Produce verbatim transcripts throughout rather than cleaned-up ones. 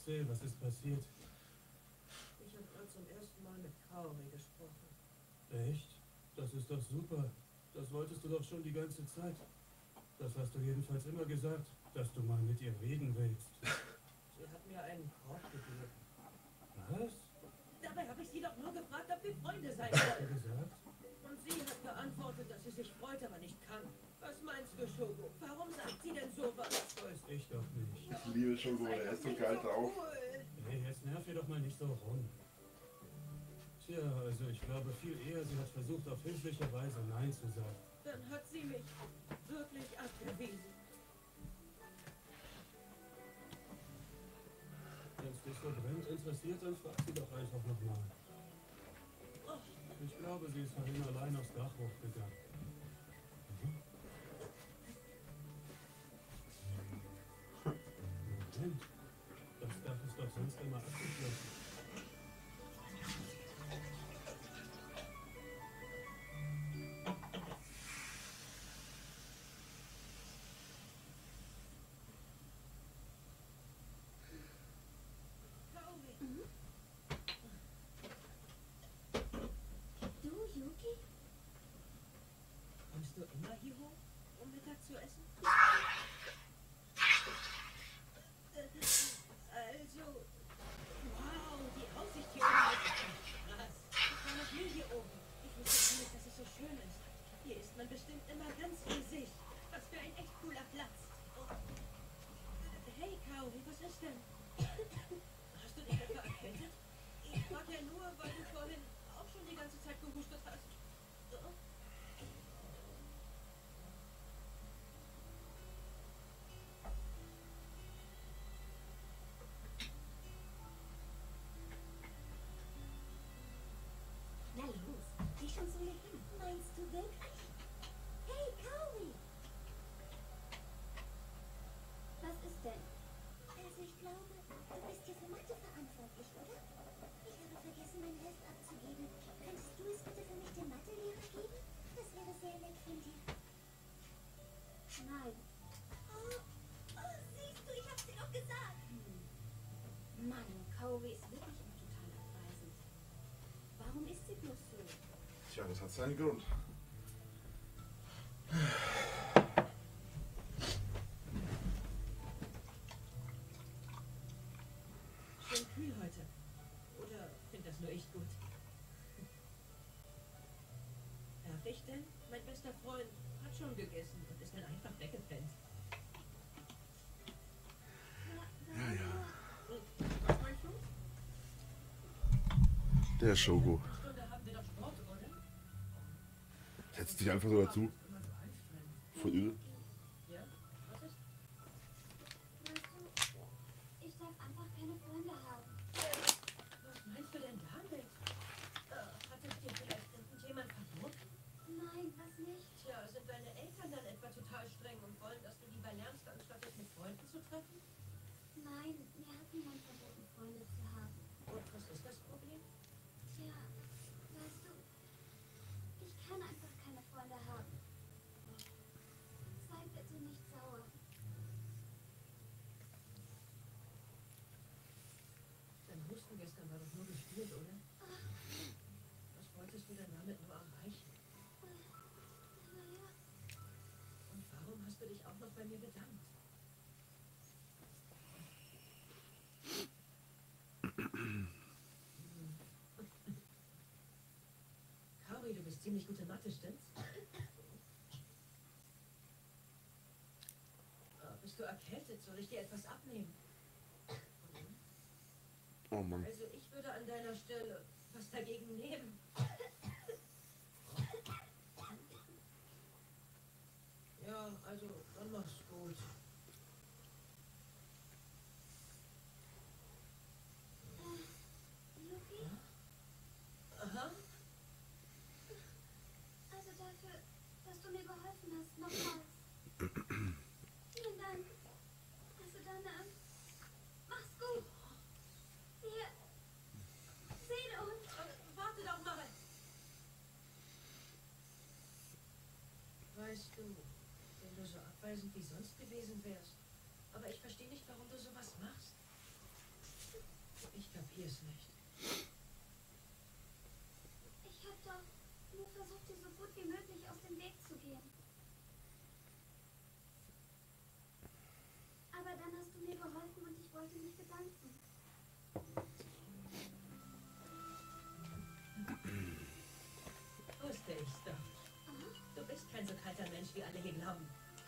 Erzähl, was ist passiert? Ich habe gerade zum ersten Mal mit Kaori gesprochen. Echt? Das ist doch super. Das wolltest du doch schon die ganze Zeit. Das hast du jedenfalls immer gesagt, dass du mal mit ihr reden willst. Sie hat mir einen Korb gegeben. Was? Dabei habe ich sie doch nur gefragt, ob wir Freunde sein Hast du wollen. gesagt? Und sie hat geantwortet, dass sie sich freut, aber nicht kann. Was meinst du, Shogo? Warum sagt sie denn sowas? Weiß ich doch nicht. Ich liebe Shogo, er ist so geil drauf. Hey, jetzt nerv ihr doch mal nicht so rum. Tja, also ich glaube viel eher, sie hat versucht, auf höfliche Weise Nein zu sagen. Dann hat sie mich wirklich abgewiesen. Wenn es dich so brennend interessiert, dann frag sie doch einfach nochmal. Ich glaube, sie ist vorhin allein aufs Dach hochgegangen. Mhm. Moment, das Dach ist doch sonst immer abgeschlossen. Kommst du immer hier hoch, um Mittag zu essen? Also, wow, die Aussicht hier oben ist krass. Ich war noch nie hier oben. Ich wusste gar nicht, dass es so schön ist. Hier ist man bestimmt immer ganz riesig. Was für ein echt cooler Platz. Oh. Hey, Kaori, was ist denn? Hast du dich etwa erkältet? Ich frag ja nur, weil du vorhin auch schon die ganze Zeit gehustet hast. Oh. Na los, geh schon so hier hin. Meinst du wirklich? Hey, Kaori! Was ist denn? Also ich glaube, du bist hier für Mathe verantwortlich, oder? Ich habe vergessen, mein Heft abzugeben. Könntest du es bitte für mich dem Mathelehrer geben? Das wäre sehr nett von dir. Nein. Oh, oh, siehst du, ich hab's dir doch gesagt. Hm. Mann, Kaori ist wirklich immer total abweisend. Warum ist sie bloß so? Tja, das hat seinen Grund. Schön kühl heute. Oder find das nur ich gut? Darf ich denn? Mein bester Freund hat schon gegessen und ist dann einfach weggepennt. Ja, ja. Was meinst du? Der Shogo. Stunde haben wir doch Sport, oder? Setzt dich einfach so dazu. Immer so anstrengend. Voll irre. Ja? Was ist? Weißt du, ich darf einfach keine Freunde haben. Was meinst du denn damit? Äh, hat es dir vielleicht irgendjemand verboten? Nein, was nicht? Tja, sind deine Eltern dann etwa total streng und wollen, dass du lieber lernst, anstatt dich mit Freunden zu treffen? Nein, mir hat niemand verboten, Freunde zu haben. Und was ist das Problem? Tja, weißt du, ich kann einfach keine Freunde haben. Sei bitte nicht sauer. Dein Husten gestern war doch nur gespielt, oder? Was wolltest du denn damit nur erreichen? Naja, Und warum hast du dich auch noch bei mir bedankt? Kaori, du bist ziemlich gute Mathe, stimmt's? Äh, bist du erkältet? Soll ich dir etwas abnehmen? Oh Mann. Also ich würde an deiner Stelle was dagegen nehmen. Ja, also dann mach's gut. Yuki, Aha. also dafür, dass du mir geholfen hast, nochmals. Vielen Dank. Also dann, ähm, mach's gut. Wir sehen uns. Äh, warte doch mal. Weißt du, wenn du so abweisend wie sonst gewesen wärst, aber ich verstehe nicht, warum du sowas machst. Ich kapier's nicht. Ich hab doch nur versucht, dir so gut wie möglich aus dem Weg zu gehen. Aber dann hast du mir geholfen und ich wollte mich bedanken. Wusste ich's doch. Du bist kein so kalter Mensch, wie alle hier glauben.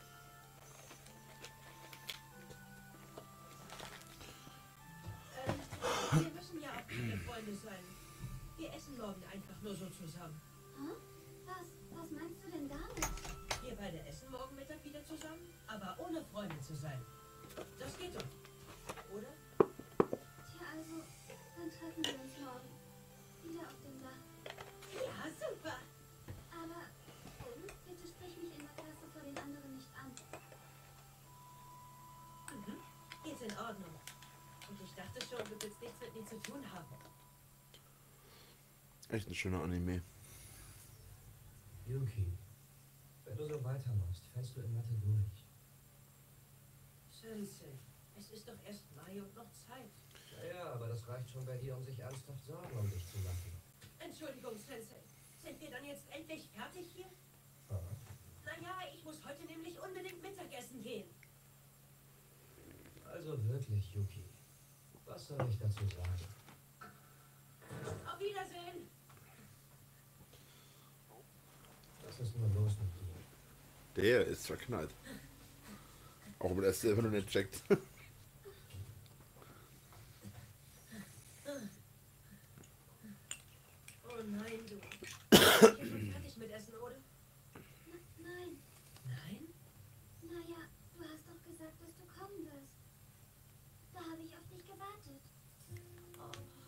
Ähm, wir müssen ja auch keine Freunde sein. Wir essen morgen einfach nur so zusammen. Hä? Was, was meinst du denn damit? Wir beide essen morgen Mittag wieder zusammen, aber ohne Freunde zu sein. Das geht doch, oder? Tja, also, dann treffen wir uns morgen. Wieder auf dem Dach. Ja, super. Aber bitte sprich mich in der Klasse vor den anderen nicht an. Mhm. Geht in Ordnung. Und ich dachte schon, du willst nichts mit mir zu tun haben. Echt ein schöner Anime. Yuki, wenn du so weitermachst, fällst du in Mathe durch. Sensei, es ist doch erst Mai und noch Zeit. Naja, aber das reicht schon bei dir, um sich ernsthaft Sorgen um dich zu machen. Entschuldigung, Sensei. Sind wir dann jetzt endlich fertig hier? Ah. Naja, ich muss heute nämlich unbedingt Mittagessen gehen. Also wirklich, Yuki. Was soll ich dazu sagen? Auf Wiedersehen. Was ist nur los mit dir? Der ist verknallt. Auch wenn er es selber noch nicht checkt. Oh nein, du. Ich bin schon fertig mit Essen, oder? Na, nein. Nein? Naja, du hast doch gesagt, dass du kommen wirst. Da habe ich auf dich gewartet. Oh,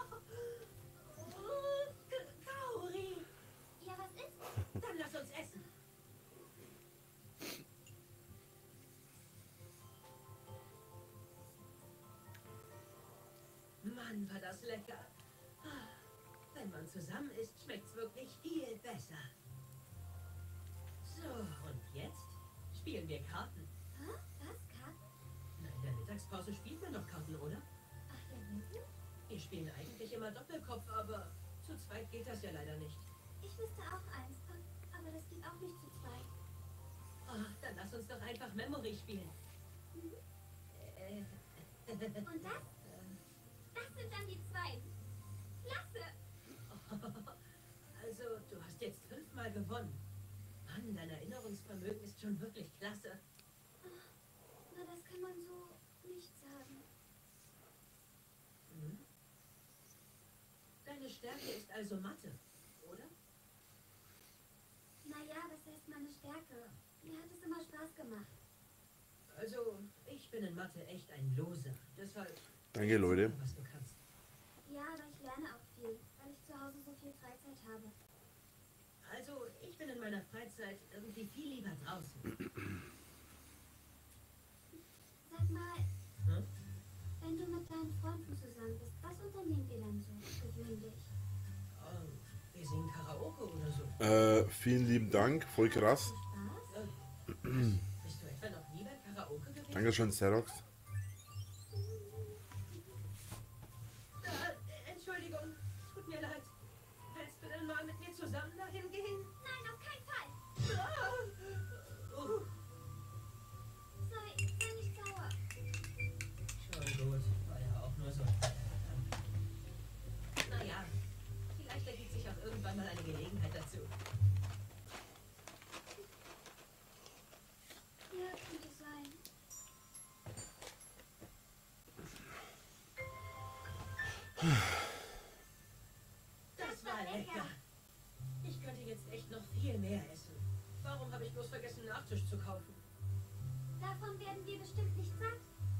oh, Kaori. Ja, was ist? Dann lass uns essen. Mann, war das lecker. Wenn man zusammen isst, schmeckt's wirklich viel besser. So, und jetzt spielen wir Karten. Hä? Was? Karten? Na, in der Mittagspause spielt man doch Karten, oder? Ach ja, wirklich? Wir spielen eigentlich immer Doppelkopf, aber zu zweit geht das ja leider nicht. Ich wüsste auch eins, aber das geht auch nicht zu zweit. Ach, dann lass uns doch einfach Memory spielen. Mhm. Äh, Und das? Das sind dann die zwei. Klasse! also, du hast jetzt fünfmal gewonnen. Mann, dein Erinnerungsvermögen ist schon wirklich klasse. Na, das kann man so nicht sagen. Hm? Deine Stärke ist also Mathe, oder? Naja, was heißt meine Stärke? Mir hat es immer Spaß gemacht. Also, ich bin in Mathe echt ein Loser. Deshalb. Danke, Leute. Was du kannst. Ja, aber ich lerne auch viel, weil ich zu Hause so viel Freizeit habe. Also, ich bin in meiner Freizeit irgendwie viel lieber draußen. Sag mal, Hm? wenn du mit deinen Freunden zusammen bist, was unternehmt ihr dann so gewöhnlich? Oh, wir singen Karaoke oder so. Äh, vielen lieben Dank. Voll krass. Spaß? Äh, bist du etwa noch nie beim Karaoke gewesen? Dankeschön, Xerox. Äh, Entschuldigung, tut mir leid. Willst du denn mal mit mir zusammen dahin gehen? Nein, auf keinen Fall! Ah! Oh, Sei, sei nicht sauer. schon gut, war ja auch nur so. Naja, vielleicht ergibt sich auch irgendwann mal eine Gelegenheit dazu. Ja, könnte sein. Das war lecker. Ich könnte jetzt echt noch viel mehr essen. Warum habe ich bloß vergessen, Nachtisch zu kaufen? Davon werden wir bestimmt nicht satt.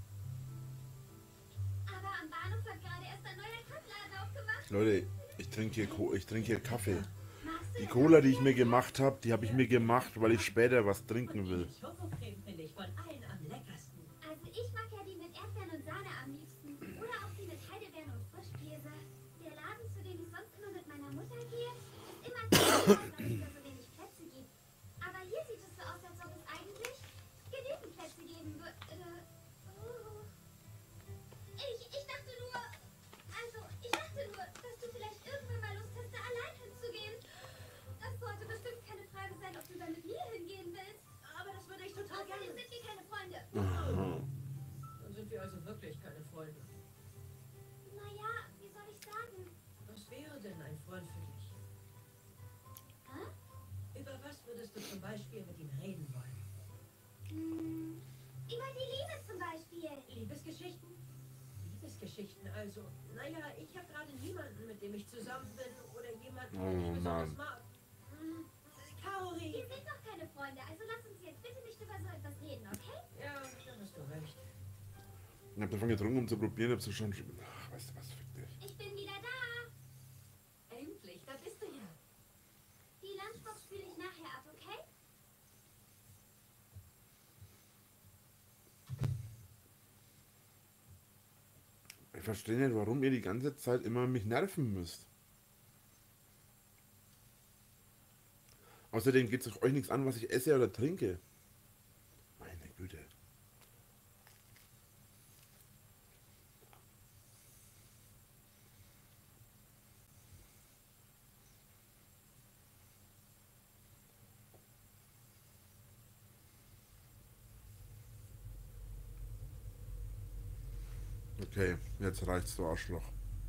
Aber am Bahnhof hat gerade erst ein neuer Kaffeeladen aufgemacht. Leute, ich trinke hier, Co- ich trinke hier Kaffee. Magst du Die denn Cola, die ich mir gemacht habe, die habe ich mir gemacht, weil ich später was trinken will. Die Schokocreme finde ich von allen am leckersten. Also ich mag ja die mit Erdbeeren und Sahne am liebsten. Oder auch die mit Heidelbeeren und Frischkäse. Der Laden, zu dem ich sonst immer mit meiner Mutter gehe, ist immer zu voll, weil es da so wenig Plätze gibt. Aber hier sieht es so aus, als ob es eigentlich genügend Plätze geben würde. Oh. Ich, ich dachte nur... Freund für dich. Hä? Über was würdest du zum Beispiel mit ihm reden wollen? Hm, über die Liebe zum Beispiel. Liebesgeschichten? Liebesgeschichten also. Naja, ich habe gerade niemanden, mit dem ich zusammen bin oder jemanden, den ich Oh, besonders Mann. mag. Hm, Kaori. Wir sind doch keine Freunde, also lass uns jetzt bitte nicht über so etwas reden, okay? Ja, da hast du recht. Ich hab davon getrunken, um zu probieren, ob sie schon... Ach, weißt du was, fick dich. Ich bin wieder da. Endlich, da bist du ja. Die Lunchbox spüle ich nachher ab, okay? Ich verstehe nicht, warum ihr die ganze Zeit immer mich nerven müsst. Außerdem geht es euch nichts an, was ich esse oder trinke. Meine Güte. Okay, jetzt reicht's, du Arschloch.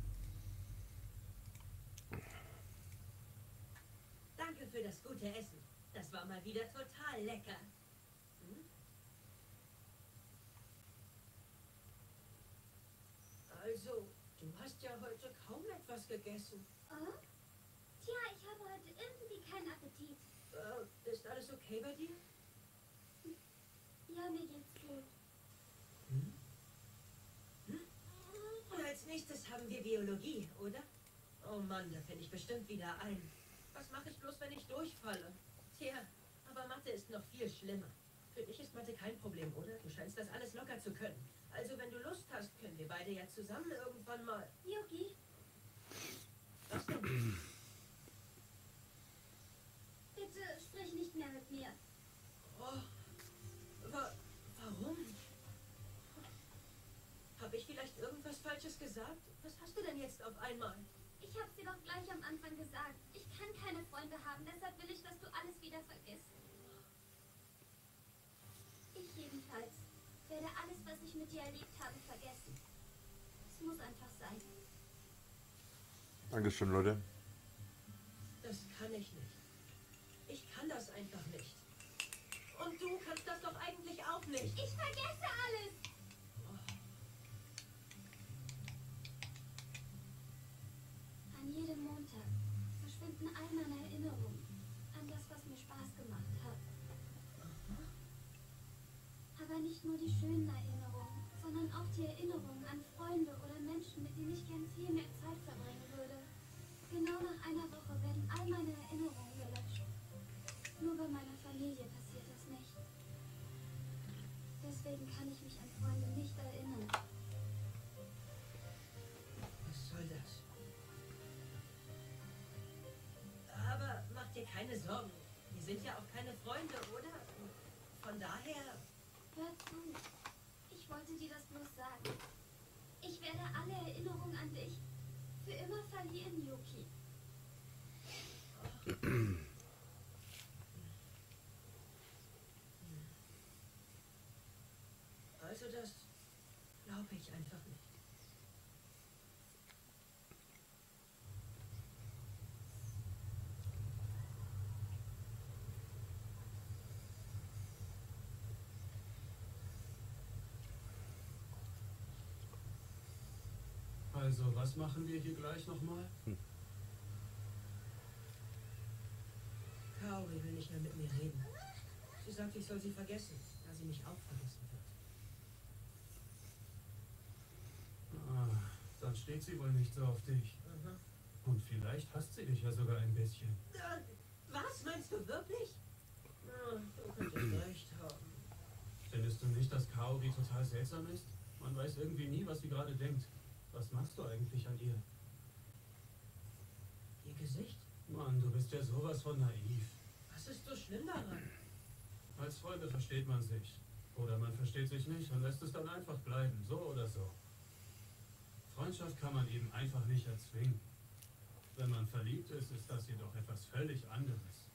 Danke für das gute Essen. Das war mal wieder total lecker. Hm? Also, du hast ja heute kaum etwas gegessen. Oh? Tja, ich habe heute irgendwie keinen Appetit. Äh, ist alles okay bei dir? Ja, mir geht's gut. Und als nächstes haben wir Biologie, oder? Oh Mann, da finde ich bestimmt wieder ein. Was mache ich bloß, wenn ich durchfalle? Tja, aber Mathe ist noch viel schlimmer. Für dich ist Mathe kein Problem, oder? Du scheinst das alles locker zu können. Also wenn du Lust hast, können wir beide ja zusammen irgendwann mal... Yuki, Was denn? bitte sprich nicht mehr mit mir. Oh, wa warum? Habe ich vielleicht irgendwas Falsches gesagt? Was hast du denn jetzt auf einmal? Ich hab's dir doch gleich am Anfang gesagt. Ich kann keine Freunde haben, deshalb will ich, dass du alles wieder vergisst. Ich jedenfalls werde alles, was ich mit dir erlebt habe, vergessen. Es muss einfach sein. Dankeschön, Leute. Das kann ich nicht. Ich kann das einfach nicht. Und du kannst das doch eigentlich auch nicht. Ich vergesse alles! An jedem Montag verschwinden all meine Erinnerungen an das, was mir Spaß gemacht hat. Aber nicht nur die schönen Erinnerungen, sondern auch die Erinnerungen an Freunde oder Menschen, mit denen ich gern viel mehr Zeit verbringen würde. Genau nach einer Woche werden all meine Erinnerungen gelöscht. Nur bei meiner Familie passiert das nicht. Deswegen kann ich mich an Freunde nicht erinnern. Was soll das? Aber mach dir keine Sorgen. Wir sind ja auch keine Freunde, oder? Von daher... Hör zu. Ich wollte dir das bloß sagen. Ich werde alle Erinnerungen an dich für immer verlieren, Yuki. Also das glaube ich einfach nicht. Also, was machen wir hier gleich nochmal? Kaori will nicht mehr mit mir reden. Sie sagt, ich soll sie vergessen, da sie mich auch vergessen wird. Ah, dann steht sie wohl nicht so auf dich. Aha. Und vielleicht hasst sie dich ja sogar ein bisschen. Äh, was, meinst du wirklich? Ah, du könntest recht haben. Findest du nicht, dass Kaori total seltsam ist? Man weiß irgendwie nie, was sie gerade denkt. Was machst du eigentlich an ihr? Ihr Gesicht? Mann, du bist ja sowas von naiv. Was ist so schlimm daran? Als Freunde versteht man sich. Oder man versteht sich nicht und lässt es dann einfach bleiben, so oder so. Freundschaft kann man eben einfach nicht erzwingen. Wenn man verliebt ist, ist das jedoch etwas völlig anderes.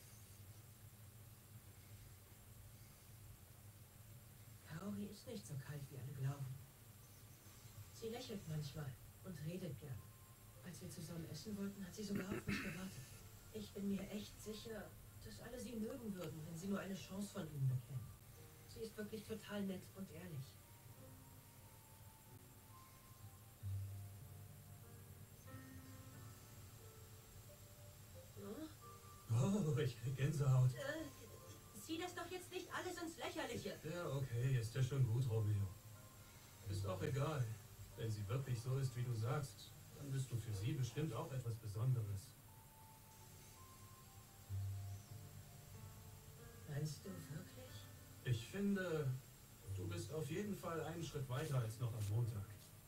Kaori ist nicht so kalt, wie alle glauben. Sie lächelt manchmal und redet gern. Als wir zusammen essen wollten, hat sie sogar auf mich gewartet. Ich bin mir echt sicher, dass alle sie mögen würden, wenn sie nur eine Chance von ihnen bekämen. Sie ist wirklich total nett und ehrlich. Oh, ich krieg Gänsehaut. Äh, zieh das doch jetzt nicht alles ins Lächerliche. Ja, okay, ist ja schon gut, Romeo. Ist auch egal. Wenn sie wirklich so ist, wie du sagst, dann bist du für sie bestimmt auch etwas Besonderes. Meinst du wirklich? Ich finde, du bist auf jeden Fall einen Schritt weiter als noch am Montag.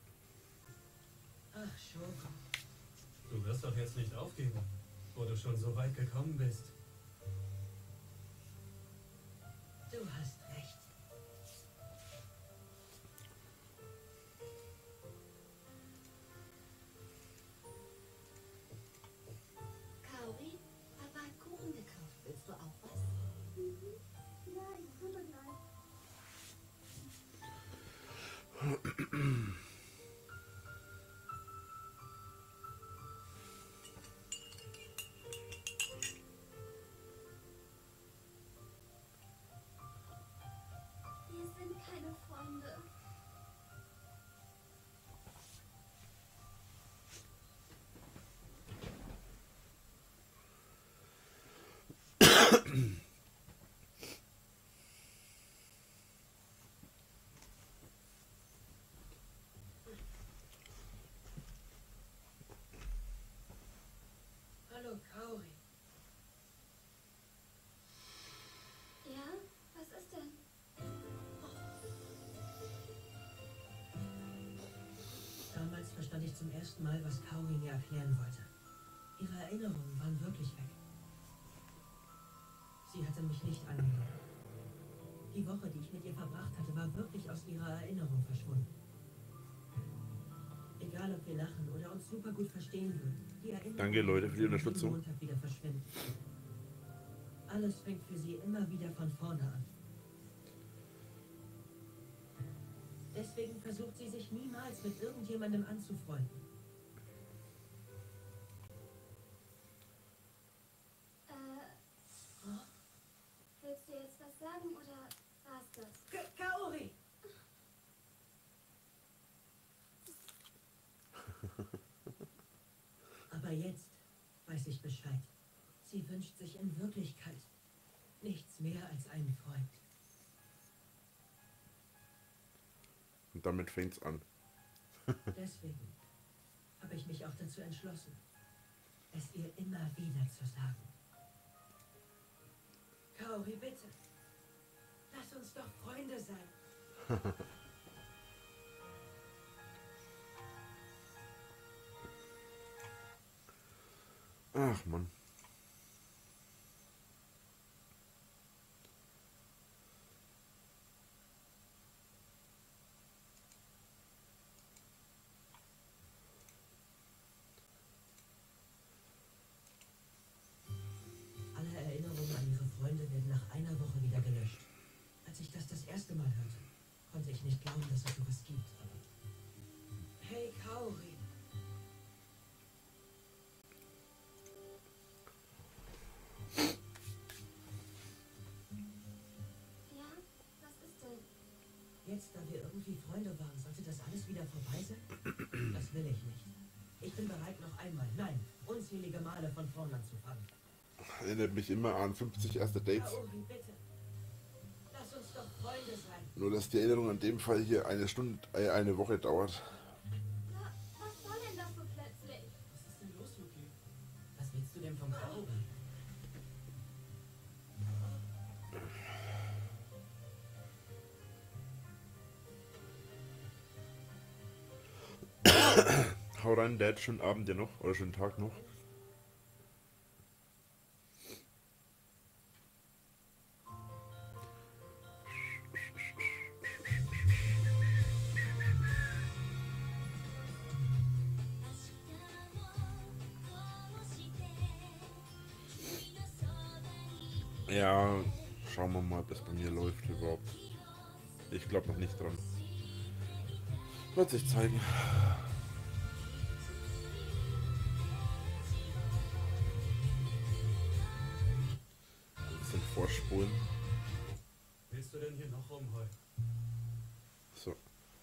Ach, Schoko. Du wirst doch jetzt nicht aufgeben, wo du schon so weit gekommen bist. Du hast recht. Kaori, Papa hat Kuchen gekauft. Willst du auch was? Ja, ich komme gleich. Wir sind keine Freunde. Hallo, Kaori. Ja? Was ist denn? Damals verstand ich zum ersten Mal, was Kaori mir erklären wollte. Ihre Erinnerungen waren wirklich weg. Sie hatte mich nicht angenommen. Die Woche, die ich mit ihr verbracht hatte, war wirklich aus ihrer Erinnerung verschwunden. Egal, ob wir lachen oder uns super gut verstehen würden, die Erinnerungen Danke, Leute, für die würden jeden Unterstützung. Montag wieder verschwinden. Alles fängt für sie immer wieder von vorne an. Deswegen versucht sie sich niemals mit irgendjemandem anzufreunden. Äh, willst du jetzt was sagen oder war's das? Ka Kaori! Aber jetzt weiß ich Bescheid. Sie wünscht sich in Wirklichkeit nichts mehr als einen Freund. Und damit fängt's an. Deswegen habe ich mich auch dazu entschlossen, es ihr immer wieder zu sagen. Kaori, bitte, lass uns doch Freunde sein. Ach Mann. Alle Erinnerungen an ihre Freunde werden nach einer Woche wieder gelöscht. Als ich das das erste Mal hörte, konnte ich nicht glauben, dass es sowas gibt. Hey, Kaori. Ja? Was ist denn? Jetzt, da wir irgendwie Freunde waren, sollte das alles wieder vorbei sein? Das will ich nicht. Ich bin bereit, noch einmal, nein, unzählige Male von vorn anzufangen. Erinnert mich immer an fünfzig erste Dates. Kaori, bitte. Lass uns doch Freunde sein. Nur dass die Erinnerung an dem Fall hier eine Stunde, äh, eine Woche dauert. Na, was soll denn das so plötzlich? Was ist denn los, Yuki? Was willst du denn vom Kaori? Hau rein, Dad, schönen Abend dir noch oder schönen Tag noch. Ja, schauen wir mal, ob das bei mir läuft überhaupt. Ich glaube noch nicht dran. Wird sich zeigen. vorspulen. Willst du denn hier noch rumheulen? So.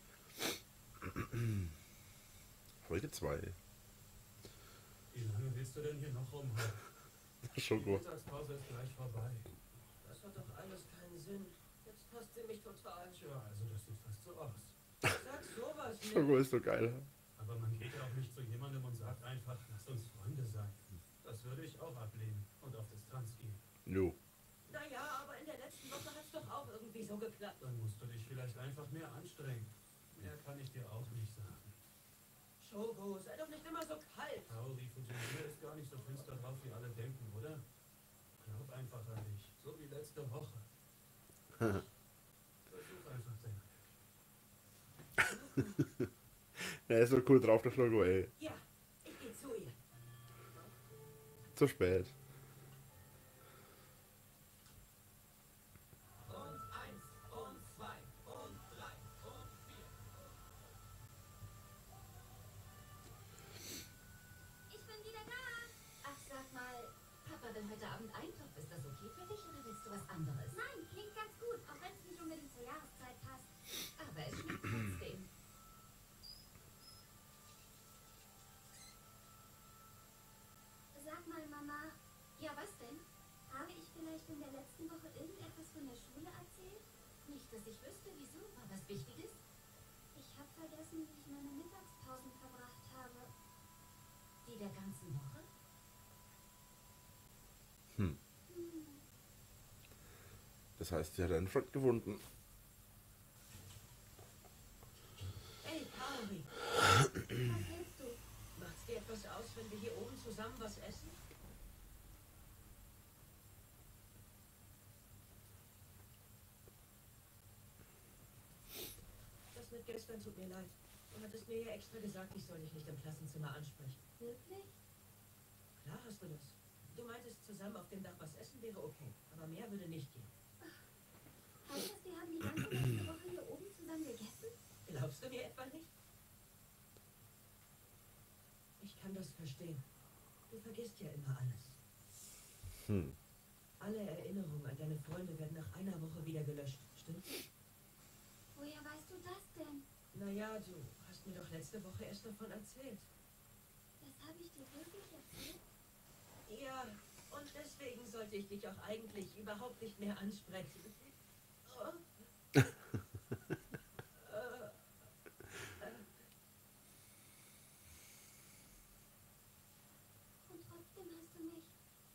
Folge zwei. Wie lange willst du denn hier noch rumheulen? Schon Die gut. Mittagspause ist gleich vorbei. Das hat doch alles keinen Sinn. Jetzt hasst sie mich total. Tja, also das sieht fast so aus. Sag sowas nicht. Schon gut ist so geil. Aber man geht ja auch nicht zu jemandem und sagt einfach, lasst uns Freunde sein. Das würde ich auch ablehnen und auf Distanz gehen. Jo. Naja, aber in der letzten Woche hat's doch auch irgendwie so geklappt. Dann musst du dich vielleicht einfach mehr anstrengen. Mehr kann ich dir auch nicht sagen. Shogo, sei doch nicht immer so kalt. Kaori Fujimura ist gar nicht so finster drauf, wie alle denken, oder? Glaub einfach an dich, so wie letzte Woche. Versuch einfach dein Glück. Er ist so cool drauf, der Schlogo, ey. Ja, ich geh zu ihr. Zu spät. Und eins, und zwei, und drei, und vier. Ich bin wieder da. Ach, sag mal, Papa will heute Abend Eintopf. Ist das okay für dich oder willst du was anderes? Nein, klingt ganz gut, auch wenn es nicht unbedingt zur Jahreszeit passt. Aber es schmeckt trotzdem. Sag mal, Mama. Ja, was denn? Habe ich vielleicht in der letzten Woche irgendetwas von der Schule erzählt? Nicht, dass ich wüsste, wieso. War was Wichtiges? Ich habe vergessen, wie ich meine Mittagspausen verbracht habe. Die der ganzen Woche? Hm. Das heißt, sie hat einen Freund gefunden. Ey, Kaori, Was willst du? macht's dir etwas aus, wenn wir hier oben zusammen was essen? Das mit gestern tut mir leid. Du hattest mir ja extra gesagt, ich soll dich nicht im Klassenzimmer ansprechen. Wirklich? Klar hast du das. Du meintest, zusammen auf dem Dach was essen wäre okay, aber mehr würde nicht gehen. Heißt das, wir haben die ganze letzte Woche hier oben zusammen gegessen? Glaubst du mir etwa nicht? Ich kann das verstehen. Du vergisst ja immer alles. Hm. Alle Erinnerungen an deine Freunde werden nach einer Woche wieder gelöscht, stimmt's? Woher weißt du das denn? Naja, du hast mir doch letzte Woche erst davon erzählt. Das habe ich dir wirklich erzählt? Ja, und deswegen sollte ich dich auch eigentlich überhaupt nicht mehr ansprechen. Oh. Äh, Und trotzdem hast du mich.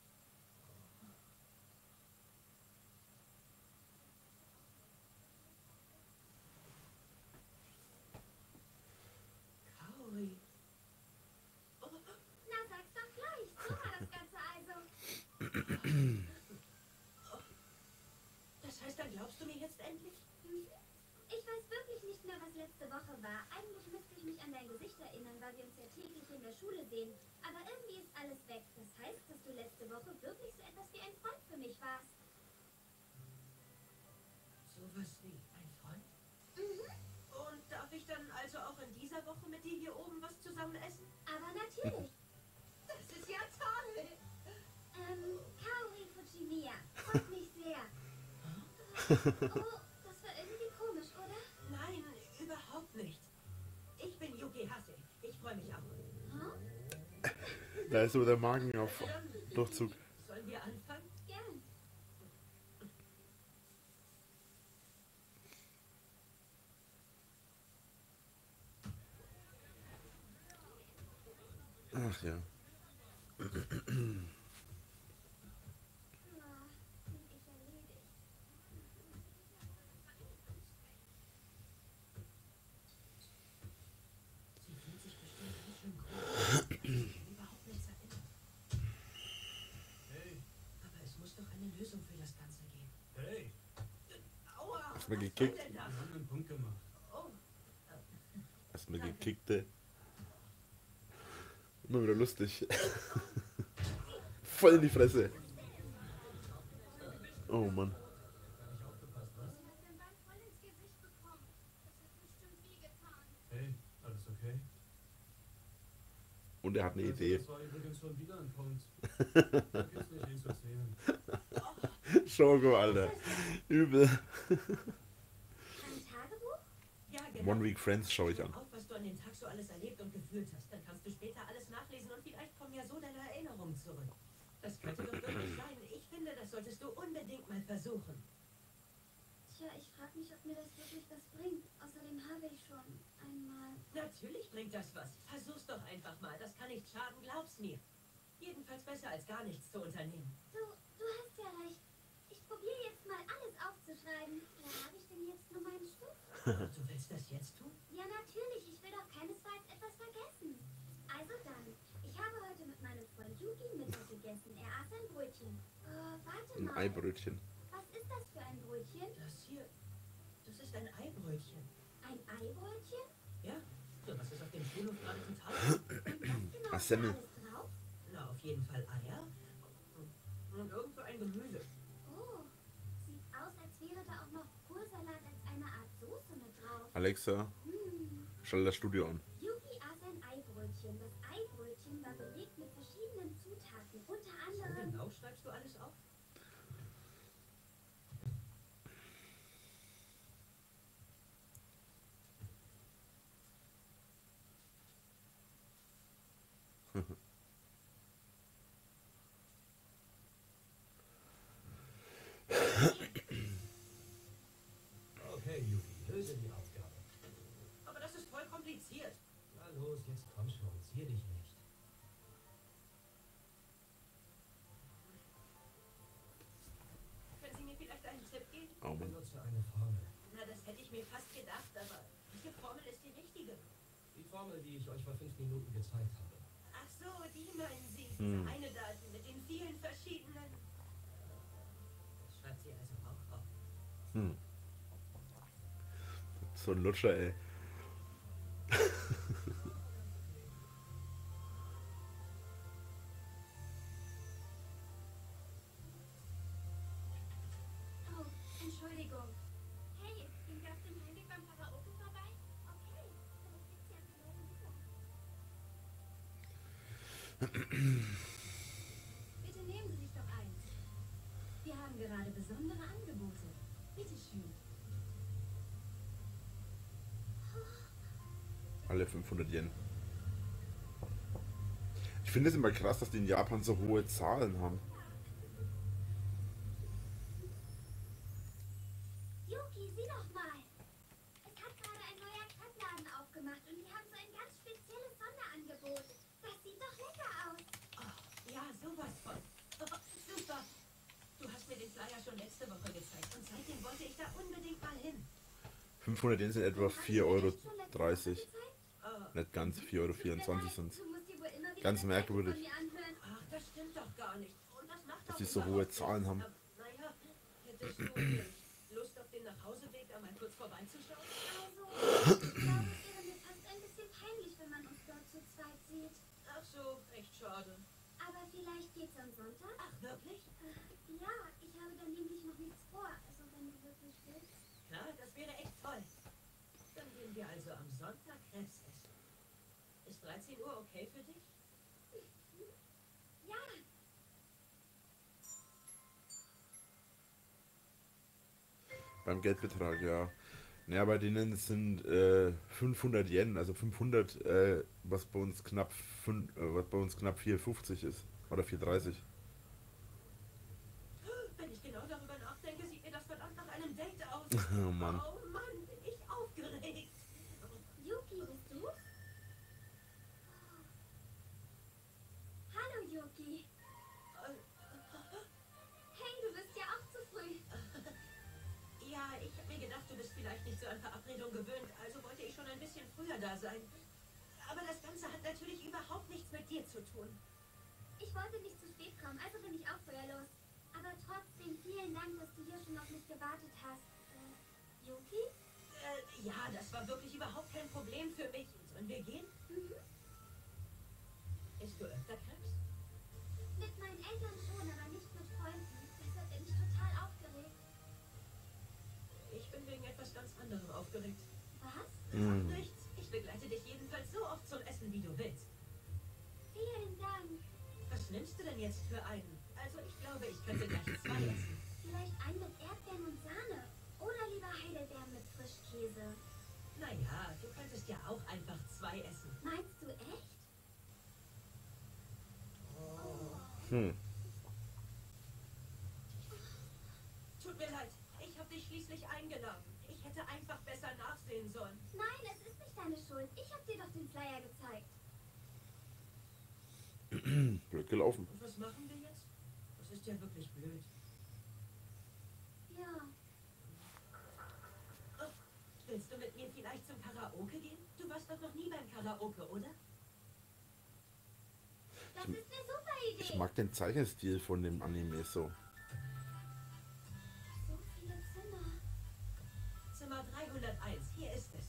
Kaori. Oh, Na, sag's doch gleich. So war das Ganze also. das heißt, dann glaubst du mir jetzt endlich? Mhm. Ich weiß wirklich nicht mehr, was letzte Woche war. Eigentlich müsste ich mich an dein Gesicht erinnern, weil wir uns ja täglich in der Schule sehen. Aber irgendwie ist alles weg. Das heißt, dass du letzte Woche wirklich so etwas wie ein Freund für mich warst. Sowas wie ein Freund? Mhm. Und darf ich dann also auch in dieser Woche mit dir hier oben was zusammen essen? Aber natürlich. Das ist ja toll! Ähm, Kaori Fujimiya. Freut mich sehr. Oh, das war irgendwie komisch, oder? Nein, überhaupt nicht. Ich bin Yuki Hase. Ich freue mich auch. Hm? Da ist so der Magen auf Dann, Durchzug. sollen wir anfangen? Gern. Ach ja. Ah, bin ich erledigt. Sie fühlt sich bestimmt ganz schön groß. Ich kann überhaupt nichts erinnern. Hey, Aber es muss doch eine Lösung für das Ganze geben. hey, Aua! Hast du mir was gekickt? soll denn das? wir haben einen Punkt gemacht. Oh, Hast mir gekickte. Immer wieder lustig. Voll in die Fresse. Oh Mann. Du hast den Ball voll ins Gesicht bekommen. Das hat bestimmt wehgetan. Hey, alles okay? Und er hat eine Also, Idee. das war übrigens schon wieder ein Punkt. Vergiss nicht, ihn zu zählen. Schoko, Alter. Übel. Ein Tagebuch? Ja, genau. One Week Friends schaue ich an. Auf, was du an dem Tag so alles erlebt und gefühlt hast. Dann kannst du später alles nachlesen und vielleicht kommen ja so deine Erinnerungen zurück. Das könnte doch wirklich sein. Ich finde, das solltest du unbedingt mal versuchen. Tja, ich frage mich, ob mir das wirklich was bringt. Außerdem habe ich schon einmal... Natürlich bringt das was. Versuch's doch einfach mal. Das kann nicht schaden, glaub's mir. Jedenfalls besser als gar nichts zu unternehmen. Du, du hast ja recht. Ich probiere jetzt mal alles aufzuschreiben. Wo habe ich denn jetzt nur meinen Stift? Du willst das jetzt tun? Ja, natürlich. Ich will doch keinesfalls etwas vergessen. Also dann. Ich habe heute mit meinem Freund Yuki Mittag gegessen. Er aß ein Brötchen. Oh, warte Ein mal. Eibrötchen. Was ist das für ein Brötchen? Das hier, das ist ein Eibrötchen. Ein Eibrötchen? Ja? So, was ist auf dem Schulhof gerade total? Und was genau Ah, ist da Semmel. alles drauf? Na, auf jeden Fall Eier. Und irgendwo ein Gemüse. Oh, sieht aus, als wäre da auch noch Kohlsalat als eine Art Soße mit drauf. Alexa, Hm. stell das Studio an. Yuki aß ein Eibrötchen. Das Eibrötchen war belegt mit verschiedenen Zutaten. Unter So anderem... genau schreibst du alles auf? Okay, Yuki, löse die Aufgabe. Aber das ist voll kompliziert. Na los, jetzt komm schon, zier dich nicht. Können Sie mir vielleicht einen Tipp geben? Oh Mann. Benutze eine Formel. Na, das hätte ich mir fast gedacht, aber welche Formel ist die richtige? Die Formel, die ich euch vor fünf Minuten gezeigt habe. Ach so, die meinen Sie. Hm. Diese eine da mit den vielen verschiedenen. Das schreibt sie also auch auf. Hm. So ein Lutscher, ey. Oh, Entschuldigung. Hey, ging das dem Heimweg beim Karaoke vorbei? Okay, vielleicht gibt's ja eine neue Bitte nehmen Sie sich doch eins. Wir haben gerade besondere Angebote. Bitte schön. Alle fünfhundert Yen. Ich finde es immer krass, dass die in Japan so hohe Zahlen haben. Yuki, sieh doch mal. Es hat gerade ein neuer Krabbenladen aufgemacht und die haben so ein ganz spezielles Sonderangebot. Das sieht doch lecker aus. Oh, ja, sowas von. Oh, super. Du hast mir den Flyer schon letzte Woche gezeigt und seitdem wollte ich da unbedingt mal hin. fünfhundert Yen sind etwa vier Euro dreißig. Oh, Nicht ganz, vier Euro vierundzwanzig sind es. Du musst dir wohl immer wieder Ganz das merkwürdig. Gleiche von mir anhören. ach, das stimmt doch gar nicht. Und das macht Dass doch die so überhaupt hohe nichts. Zahlen haben. Aber, naja, hättest du vielleicht Lust auf den Nachhauseweg da mal kurz vorbeizuschauen? Also, ich glaube, es wäre mir fast ein bisschen peinlich, wenn man uns dort zu zweit sieht. Ach so, echt schade. Aber vielleicht geht's am Sonntag? Ach, wirklich? Äh, ja, ich habe dann nämlich noch nichts vor. Also, wenn du wirklich willst. Ja, das wäre echt toll. Dann gehen wir also am Sonntag Krebs essen. Ist dreizehn Uhr okay für dich? Ja, Beim Geldbetrag, ja. Naja, bei denen sind äh, fünfhundert Yen, also fünfhundert, äh, was bei uns knapp fün- äh, was bei uns knapp vier fünfzig ist. Oder vier dreißig. Wenn ich genau darüber nachdenke, sieht mir das verdammt nach einem Date aus. Oh Mann. Oh Mann, bin ich aufgeregt. Yuki, bist du? Hallo, Yuki. Äh, Hey, du bist ja auch zu früh. Ja, ich habe mir gedacht, du bist vielleicht nicht so an Verabredung gewöhnt, also wollte ich schon ein bisschen früher da sein. Aber das Ganze hat natürlich überhaupt nichts mit dir zu tun. Ich wollte nicht zu spät kommen, also bin ich auch feuerlos. Aber trotzdem vielen Dank, dass du hier schon auf mich gewartet hast. Äh, Yuki? Äh, ja, das war wirklich überhaupt kein Problem für mich. Sollen wir gehen? Mhm. Isst du öfter Krebs? Mit meinen Eltern schon, aber nicht mit Freunden. Deshalb bin ich total aufgeregt. Ich bin wegen etwas ganz anderem aufgeregt. Was? Hm. Nichts. Ich begleite dich jedenfalls so oft zum Essen, wie du willst. Vielen Dank. Was nimmst du denn jetzt für einen? Also ich glaube, ich könnte gleich zwei essen. Vielleicht einen mit Erdbeeren und Sahne. Oder lieber Heidelbeeren mit Frischkäse. Naja, du könntest ja auch einfach zwei essen. Meinst du echt? Hm. Tut mir leid, ich habe dich schließlich eingeladen. Ich hätte einfach besser nachsehen sollen. Nein, es ist nicht deine Schuld. Ich habe dir doch den Flyer gezeigt. Blöd gelaufen. Und was machen wir jetzt? Das ist ja wirklich blöd. Ja. Oh, willst du mit mir vielleicht zum Karaoke gehen? Du warst doch noch nie beim Karaoke, oder? Das ist eine super Idee. Ich mag den Zeichenstil von dem Anime so. So viele Zimmer. Zimmer dreihunderteins, hier ist es.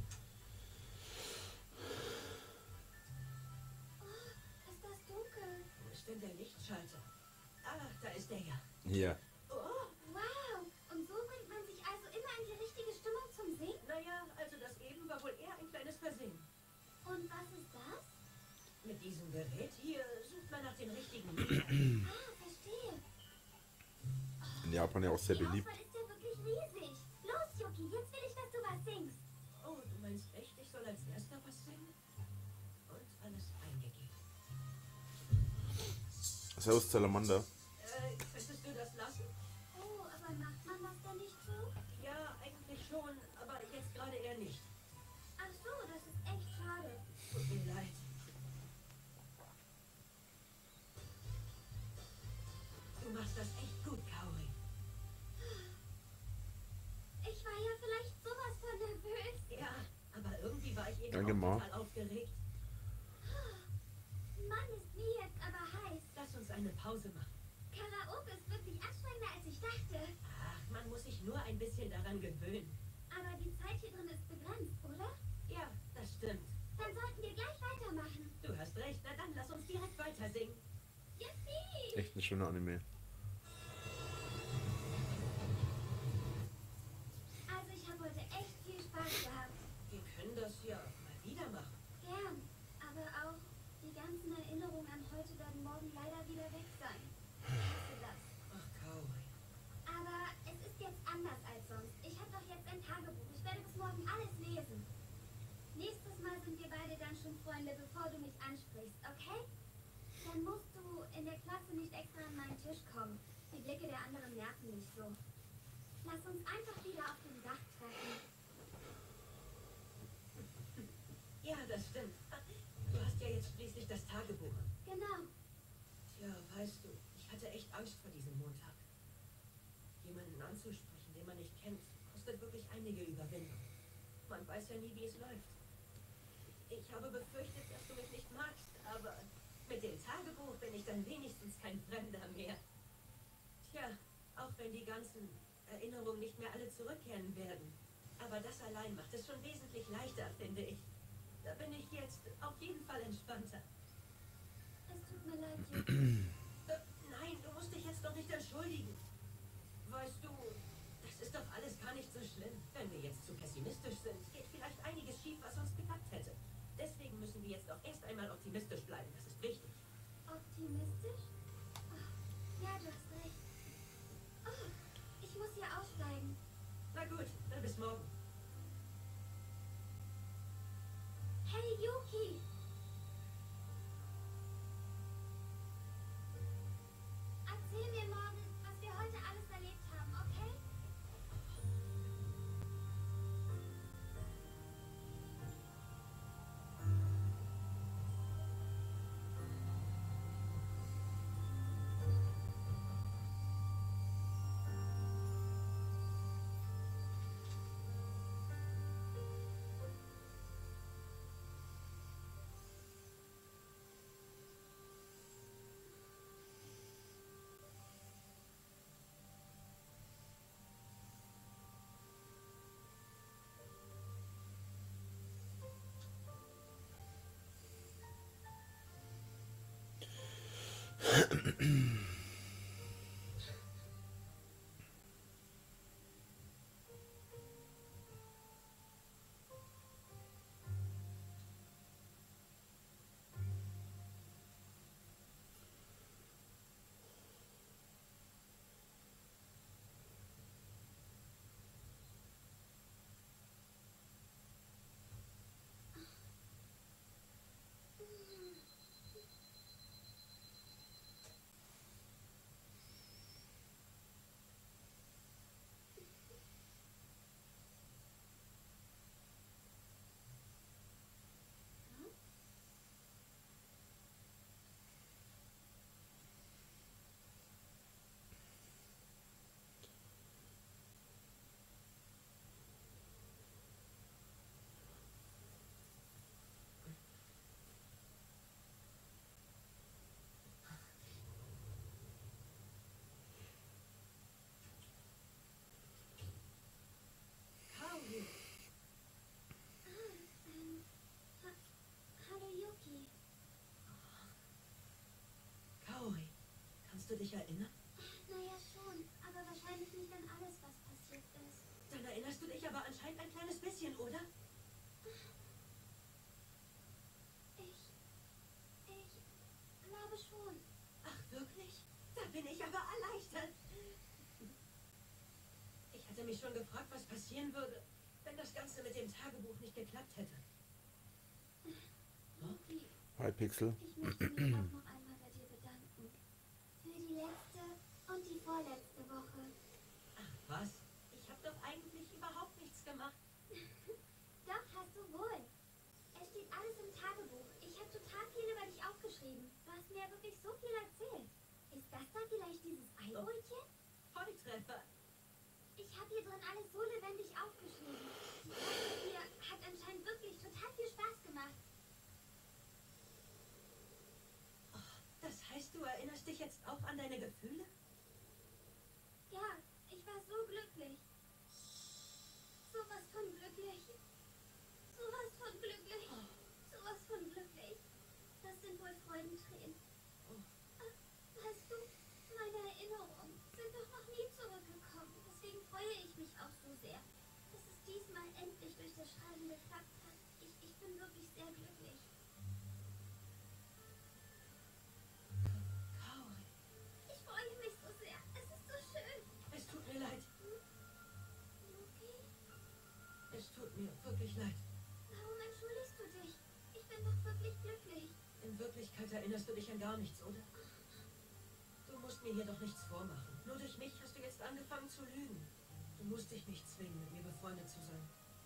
Oh, ist das dunkel. Wo ist denn der Lichtschalter? Ah, da ist der ja. Hier. Oh, Wow. Und so bringt man sich also immer in die richtige Stimmung zum Singen? naja, also das eben war wohl eher ein kleines Versehen. Und was ist das? Mit diesem Gerät hier sucht man nach den richtigen Liedern. Ah, verstehe. In Japan ja auch sehr Die beliebt. Auswahl ist ja wirklich riesig. Los, Yuki, jetzt will ich, dass du was singst. Oh, du meinst echt, ich soll als erster was singen? Und alles eingegeben. Servus Salamander. Äh, könntest du das lassen? Oh, aber macht man das denn nicht so? Ja, eigentlich schon, aber jetzt gerade eher nicht. Ach so, das ist echt schade. Tut mir leid. Du machst das echt gut, Kaori. Ich war ja vielleicht sowas von nervös. Ja, aber irgendwie war ich eben Danke, auch Ma. total aufgeregt. Mann, ist mir jetzt aber heiß. Lass uns eine Pause machen. Karaoke ist wirklich anstrengender, als ich dachte. Ach, man muss sich nur ein bisschen daran gewöhnen. Aber die Zeit hier drin ist begrenzt, oder? Ja, das stimmt. Dann sollten wir gleich weitermachen. Du hast recht. Na dann, lass uns direkt weiter singen. Yippie! Echt ein schöner Anime. Also ich habe heute echt viel Spaß gehabt. Wir können das ja mal wieder machen. Gern. Aber auch die ganzen Erinnerungen an heute werden morgen leider wieder weg sein. Ich hasse das. Ach, Kaori. Aber es ist jetzt anders als sonst. Ich habe doch jetzt ein Tagebuch. Ich werde bis morgen alles lesen. Nächstes Mal sind wir beide dann schon Freunde, bevor du mich ansprichst, okay? Dann musst du in der Klasse nicht extra an meinen Tisch kommen. Die Blicke der anderen nerven mich so. Lass uns einfach wieder auf dem Dach treffen. Ja, das stimmt. Du hast ja jetzt schließlich das Tagebuch. Genau. Tja, weißt du, ich hatte echt Angst vor diesem Montag. Jemanden anzusprechen, den man nicht kennt, kostet wirklich einige Überwindung. Man weiß ja nie, wie es läuft. Ich habe befürchtet, dass du mich nicht magst, aber mit dem Tagebuch bin ich dann wenigstens kein Fremder mehr. Tja, auch wenn die ganzen Erinnerungen nicht mehr alle zurückkehren werden. Aber das allein macht es schon wesentlich leichter, finde ich. Da bin ich jetzt auf jeden Fall entspannter. Es tut mir leid, Yuki. Äh, nein, du musst dich jetzt doch nicht entschuldigen. Weißt du, das ist doch alles gar nicht so schlimm. Wenn wir jetzt zu pessimistisch sind, geht vielleicht einiges schief, was uns geklappt hätte. Deswegen müssen wir jetzt auch erst einmal optimistisch bleiben. Das ist wichtig. Optimistisch? Oh, ja, du hast recht. Oh, ich muss hier aussteigen. Na gut, dann bis morgen. Hey, Yuki! Erzähl mir morgen, was wir heute alles erlebt haben, okay? dich erinnern? Naja, schon. Aber wahrscheinlich nicht an alles, was passiert ist. Dann erinnerst du dich aber anscheinend ein kleines bisschen, oder? Ich... Ich glaube schon. Ach, wirklich? Da bin ich aber erleichtert. Ich hatte mich schon gefragt, was passieren würde, wenn das Ganze mit dem Tagebuch nicht geklappt hätte. Yuki, Hi Pixel. ich möchte mich auch noch einmal bei dir bedanken. Für die letzte und die vorletzte Woche. Ach, was? Ich habe doch eigentlich überhaupt nichts gemacht. Doch, hast du wohl. Es steht alles im Tagebuch. Ich habe total viel über dich aufgeschrieben. Du hast mir ja wirklich so viel erzählt. Ist das da vielleicht dieses Eibrötchen? Volltreffer. Ich habe hier drin alles so lebendig aufgeschrieben. Die Zeit mit dir hat anscheinend wirklich total viel Spaß gemacht. Das heißt, du erinnerst dich jetzt auch an deine Gefühle? Ja, ich war so glücklich. Sowas von glücklich. Sowas von glücklich. Sowas von glücklich. Das sind wohl Freudentränen. Ach, weißt du, meine Erinnerungen sind doch noch nie zurückgekommen. Deswegen freue ich mich auch so sehr, dass es diesmal endlich durch das Schreiben geklappt hat. Ich, ich bin wirklich sehr glücklich. Kaori, Ich freue mich so sehr. Es ist so schön. es tut mir leid. Yuki, Es tut mir wirklich leid. warum entschuldigst du dich? Ich bin doch wirklich glücklich. In Wirklichkeit erinnerst du dich an gar nichts, oder? Du musst mir hier doch nichts vormachen. Nur durch mich hast du jetzt angefangen zu lügen. Du musst dich nicht zwingen, mit mir befreundet zu sein.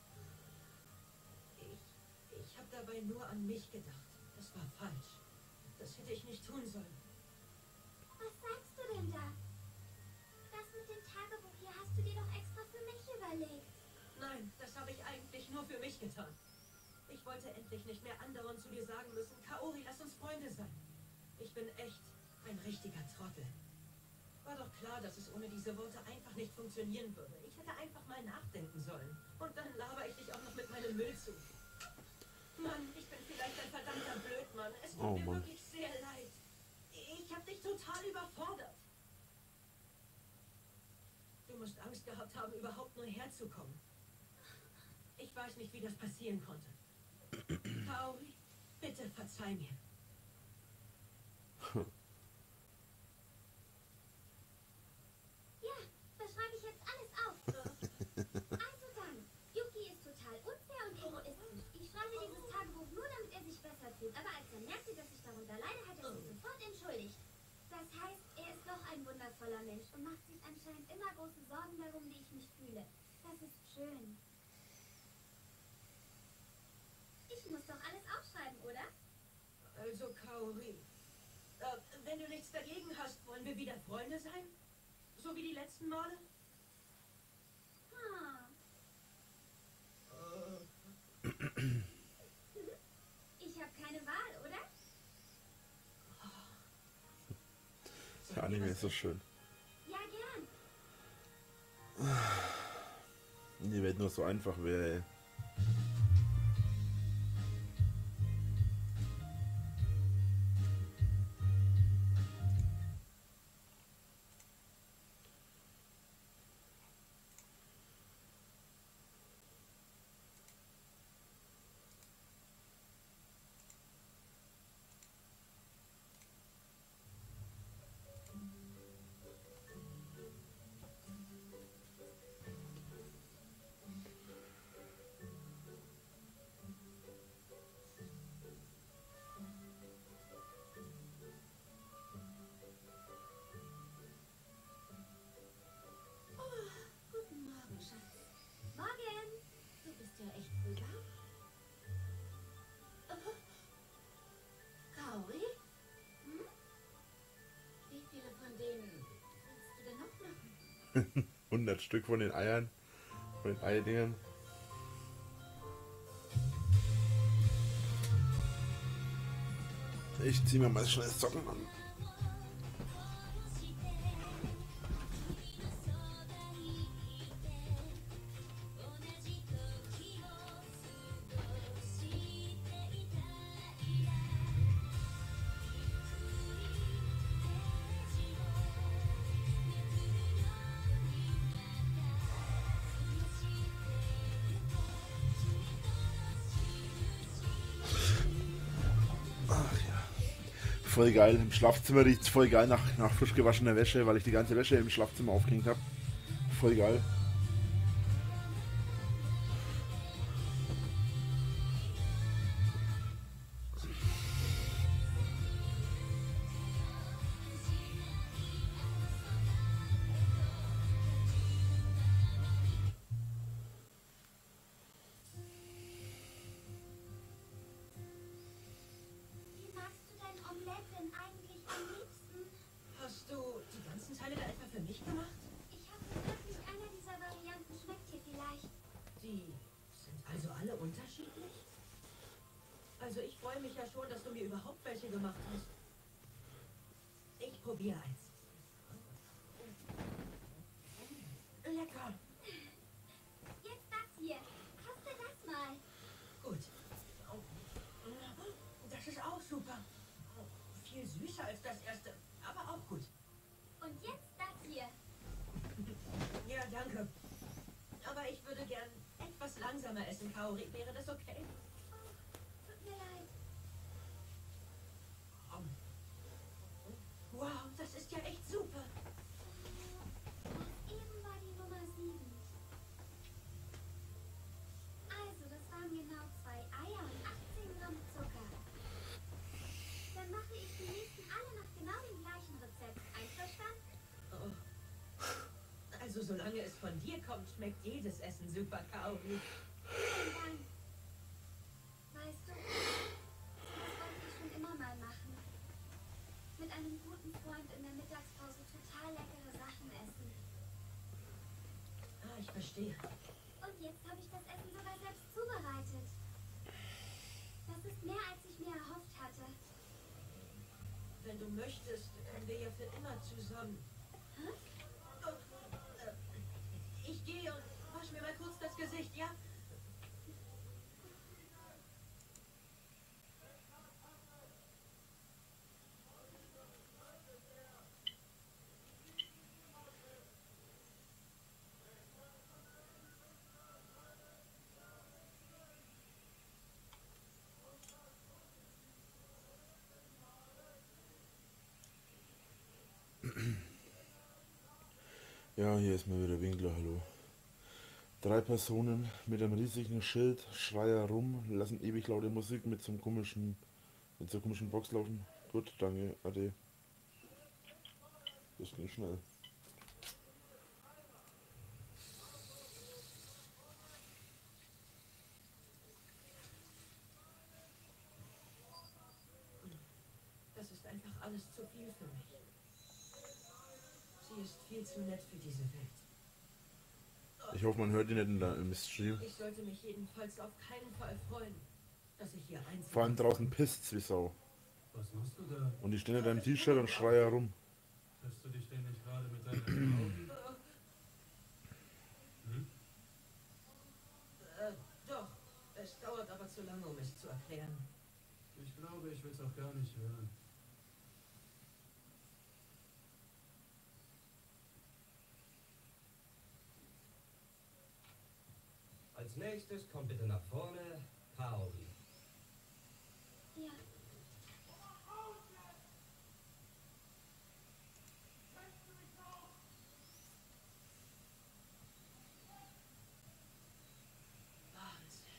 Ich, ich habe dabei nur an mich gedacht. Das war falsch. Das hätte ich nicht tun sollen. Was sagst du denn da? Das mit dem Tagebuch hier hast du dir doch extra für mich überlegt. Nein, das habe ich eigentlich nur für mich getan. Ich wollte endlich nicht mehr andauernd zu dir sagen müssen, Kaori, lass uns Freunde sein. Ich bin echt ein richtiger Trottel. War doch klar, dass es ohne diese Worte einfach nicht funktionieren würde. Ich hätte einfach mal nachdenken sollen. Und dann laber ich dich auch noch mit meinem Müll zu. Mann, ich bin vielleicht ein verdammter Blödmann. Es tut Oh, mir Mann. wirklich sehr leid. Ich habe dich total überfordert. Du musst Angst gehabt haben, überhaupt nur herzukommen. Ich weiß nicht, wie das passieren konnte. Kaori, bitte verzeih mir. Ja, das schreibe ich jetzt alles auf. Also dann, Yuki ist total unfair und egoistisch. Ich schreibe dieses Tagebuch nur, damit er sich besser fühlt. Aber als er merkte, dass ich darunter leide, hat er sich sofort entschuldigt. Das heißt, er ist doch ein wundervoller Mensch und macht sich anscheinend immer große Sorgen darum, wie ich mich fühle. Das ist schön. Ich muss doch alles aufschreiben, oder? Also, Kaori, äh, wenn du nichts dagegen hast, wollen wir wieder Freunde sein? So wie die letzten Male? Hm. Ich habe keine Wahl, oder? Der Anime ist so schön. Ja, gern. Die Welt nur so einfach wäre, ey. Guten Morgen, Schatz. Morgen. Du bist ja echt früh wach. Kaori? Hm? Wie viele von denen willst du denn noch machen? hundert Stück von den Eiern, von den Eidingern. Ich zieh mir mal schnell Socken an. Voll geil. Im Schlafzimmer riecht es voll geil nach, nach frisch gewaschener Wäsche, weil ich die ganze Wäsche im Schlafzimmer aufgehängt habe. Voll geil. Wie magst du dein Omelette denn eigentlich am liebsten? Hast du die ganzen Teile da etwa für mich gemacht? Ich habe gesagt, nicht einer dieser Varianten schmeckt dir vielleicht. Die sind also alle unterschiedlich? Also ich freue mich ja schon, dass du mir überhaupt welche gemacht hast. Ich probiere eins. Lecker. Jetzt das hier. Koste das mal. Gut. Das ist auch super. Viel süßer als das erste, aber auch gut. Und jetzt das hier. Ja, danke. Aber ich würde gern etwas langsamer essen, Kaori. Wäre das okay? Tut mir leid. Wow, das ist ja echt super. Das eben war die Nummer sieben. Also, das waren genau zwei Eier und achtzehn Gramm Zucker. Dann mache ich die nächsten alle nach genau dem gleichen Rezept. Einverstanden? Oh. Also solange es von dir kommt, schmeckt jedes Essen super, Kaori. Vielen Dank. Weißt du, das wollte ich schon immer mal machen. Mit einem guten Freund in der Mittagspause total leckere Sachen essen. Ah, ich verstehe. Und jetzt habe ich das Essen sogar selbst zubereitet. Das ist mehr, als ich mir erhofft hatte. Wenn du möchtest, können wir ja für immer zusammen. Hä? Oh, äh, ich gehe und wasch mir mal kurz das Gesicht, ja? Ja, hier ist mal wieder Winkler, hallo. Drei Personen mit einem riesigen Schild, Schreier rum, lassen ewig laute Musik mit so einem komischen, mit so einer komischen Box laufen. Gut, danke, ade. Das ging schnell. Das ist einfach alles zu viel für mich. Sie ist viel zu nett für diese Welt. Ich hoffe, man hört ihn nicht in der, im Stream. Ich sollte mich jedenfalls auf keinen Fall freuen, dass ich hier einzige... Vor allem draußen pisst's wie Sau. Was machst du da? Und ich stehe in deinem T-Shirt und schreie herum. Triffst du dich denn nicht gerade mit deinen Augen? Hm? Äh, doch. Es dauert aber zu lange, um es zu erklären. Ich glaube, ich will es auch gar nicht hören. Als nächstes kommt bitte nach vorne Kaori. Ja. Wahnsinn.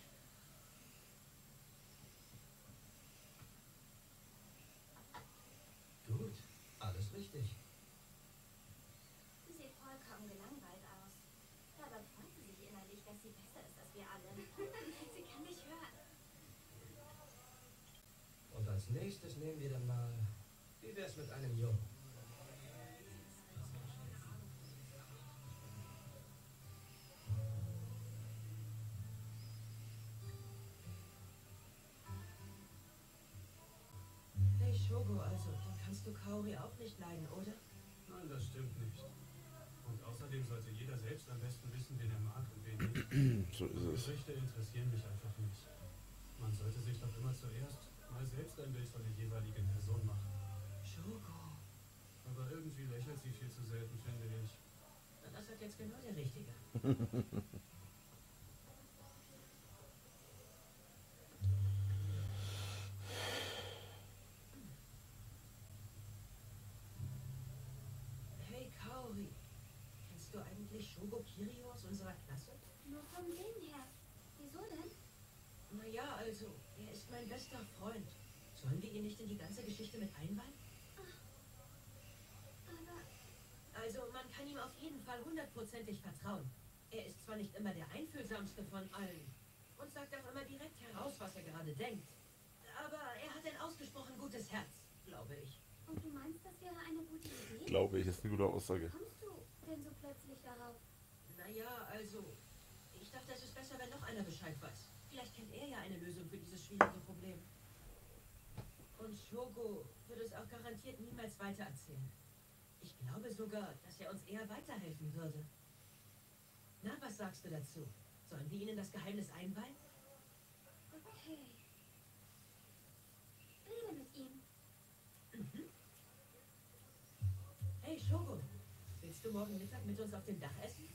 Gut, alles richtig. Sie sieht vollkommen gelangweilt aus. Dabei freut sie sich innerlich, dass sie besser ist als wir alle. Sie kann nicht hören. Und als nächstes nehmen wir dann mal, wie wär's mit einem Jungen? Hey Shogo, also, dann kannst du Kaori auch nicht leiden, oder? Nein, das stimmt nicht. Und außerdem sollte jeder selbst am besten wissen, wen er mag und wen nicht. So ist es. Gerüchte interessieren mich einfach nicht. Man sollte sich doch immer zuerst mal selbst ein Bild von der jeweiligen Person machen. Shogo. Aber irgendwie lächelt sie viel zu selten, finde ich. Das hat jetzt genau der Richtige. wirklich Shogo Kiryu aus unserer Klasse? Nur vom Sehen her. Wieso denn? Naja, also, er ist mein bester Freund. Sollen wir ihn nicht in die ganze Geschichte mit einweihen? Aber Also, man kann ihm auf jeden Fall hundertprozentig vertrauen. Er ist zwar nicht immer der einfühlsamste von allen und sagt auch immer direkt heraus, was er gerade denkt. Aber er hat ein ausgesprochen gutes Herz, glaube ich. und du meinst, das wäre eine gute Idee? Glaube ich, ist eine gute Aussage. Kommst du denn so plötzlich darauf? Naja, also, ich dachte, es ist besser, wenn noch einer Bescheid weiß. Vielleicht kennt er ja eine Lösung für dieses schwierige Problem. Und Shogo wird es auch garantiert niemals weitererzählen. Ich glaube sogar, dass er uns eher weiterhelfen würde. Na, was sagst du dazu? Sollen wir ihnen das Geheimnis einweihen? Okay. Rede mit ihm. Hey, Shogo, willst du morgen Mittag mit uns auf dem Dach essen?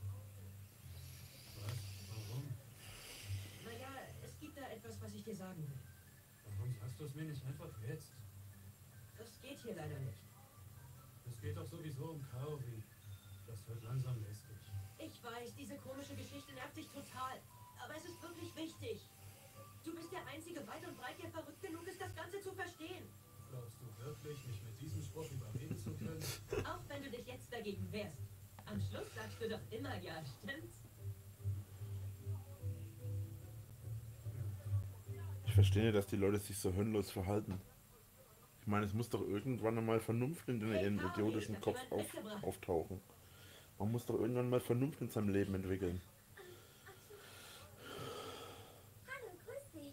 Was? Warum? Naja, es gibt da etwas, was ich dir sagen will. Warum sagst du es mir nicht einfach jetzt? Das geht hier leider nicht. Es geht doch sowieso um Kaori. Das wird langsam lästig. Ich weiß, diese komische Geschichte nervt dich total. Aber es ist wirklich wichtig. Du bist der einzige weit und breit, der verrückt genug ist, das Ganze zu verstehen. Glaubst du wirklich, mich mit diesem Spruch überreden zu können? Auch wenn du dich jetzt dagegen wehrst. Am Schluss sagst du doch immer ja, stimmt's? Ich verstehe nicht, dass die Leute sich so hirnlos verhalten. Ich meine, es muss doch irgendwann einmal Vernunft in ihrem idiotischen Kopf auf, auftauchen. Man muss doch irgendwann mal Vernunft in seinem Leben entwickeln. Hallo, grüß dich.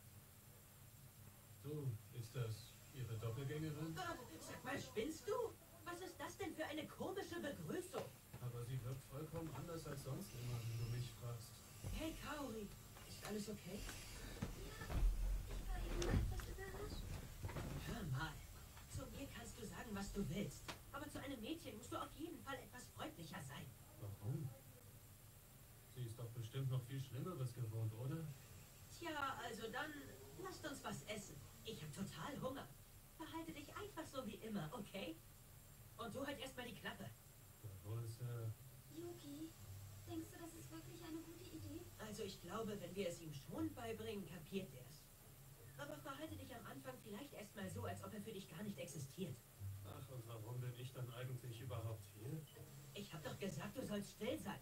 Du, ist das ihre Doppelgängerin? Sag mal, spinnst du? Was ist das denn für eine komische Begrüßung? Aber sie wirkt vollkommen anders als sonst immer, wenn du mich fragst. Hey, Kaori, ist alles okay? Ich war eben etwas überrascht. Hör mal, zu mir kannst du sagen, was du willst. Aber zu einem Mädchen musst du auf jeden Fall etwas freundlicher sein. Warum? Sie ist doch bestimmt noch viel Schlimmeres gewohnt, oder? Tja, also dann lasst uns was essen. Ich habe total Hunger. Verhalte dich einfach so wie immer, okay? Und du halt erstmal die Klappe. Jawohl, Sir. Yuki, denkst du, das ist wirklich eine gute Idee? Also ich glaube, wenn wir es ihm schon beibringen, kapiert er es. Aber verhalte dich am Anfang vielleicht erstmal so, als ob er für dich gar nicht existiert. Ach, und warum bin ich dann eigentlich überhaupt hier? Ich habe doch gesagt, du sollst still sein.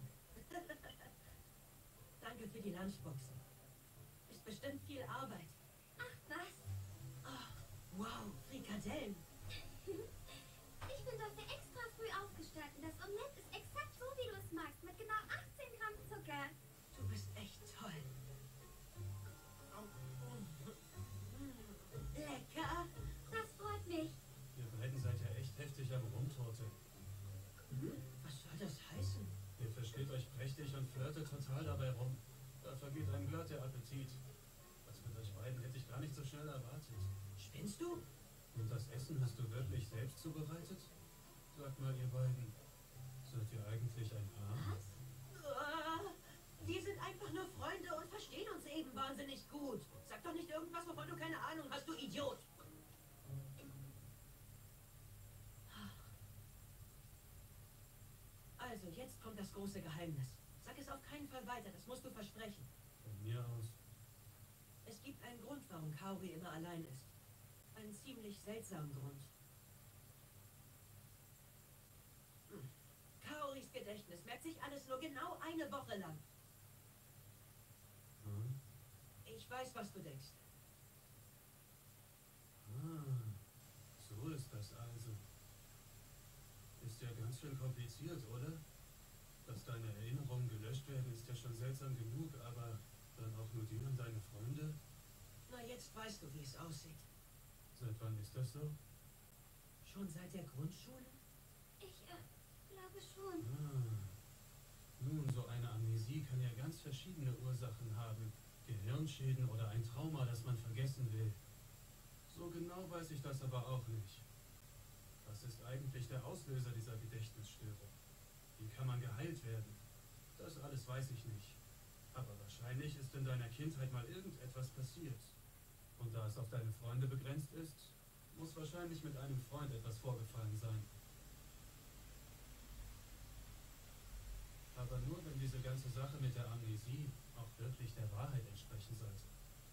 Danke für die Lunchboxen. Ist bestimmt viel Arbeit. Ach, was? Oh, wow, Frikadellen. Ich bin dafür extra früh aufgestanden. Das Omelett ist exakt so, wie du es magst, mit genau achtzehn Gramm Zucker. Du bist echt toll. Lecker. Das freut mich. Ihr beiden seid ja echt heftig am Rumtorte. Was soll das heißen? Ihr versteht euch prächtig und flirtet total dabei rum. Da vergeht einem glatt der Appetit. Das mit euch beiden hätte ich gar nicht so schnell erwartet. Spinnst du? Und das Essen hast du wirklich selbst zubereitet? Sagt mal, ihr beiden, seid ihr eigentlich ein Paar? Ah, wir sind einfach nur Freunde und verstehen uns eben wahnsinnig gut. Sag doch nicht irgendwas, wovon du keine Ahnung hast, du Idiot. Also, jetzt kommt das große Geheimnis. Sag es auf keinen Fall weiter, das musst du versprechen. Von mir aus. Es gibt einen Grund, warum Kaori immer allein ist. Einen ziemlich seltsamen Grund. Hm. Kaoris Gedächtnis merkt sich alles nur genau eine Woche lang. Hm? Ich weiß, was du denkst. Ah, so ist das also. Ist ja ganz schön kompliziert, oder? Dass deine Erinnerungen gelöscht werden, ist ja schon seltsam genug, aber dann auch nur die und deine Freunde? Na, jetzt weißt du, wie es aussieht. Seit wann ist das so? Schon seit der Grundschule? Ich äh, glaube schon. Ah. Nun, so eine Amnesie kann ja ganz verschiedene Ursachen haben. Gehirnschäden oder ein Trauma, das man vergessen will. So genau weiß ich das aber auch nicht. Was ist eigentlich der Auslöser dieser Gedächtnisstörung? Wie kann man geheilt werden? Das alles weiß ich nicht. Aber wahrscheinlich ist in deiner Kindheit mal irgendetwas passiert. Und da es auf deine Freunde begrenzt ist, muss wahrscheinlich mit einem Freund etwas vorgefallen sein. Aber nur, wenn diese ganze Sache mit der Amnesie auch wirklich der Wahrheit entsprechen sollte.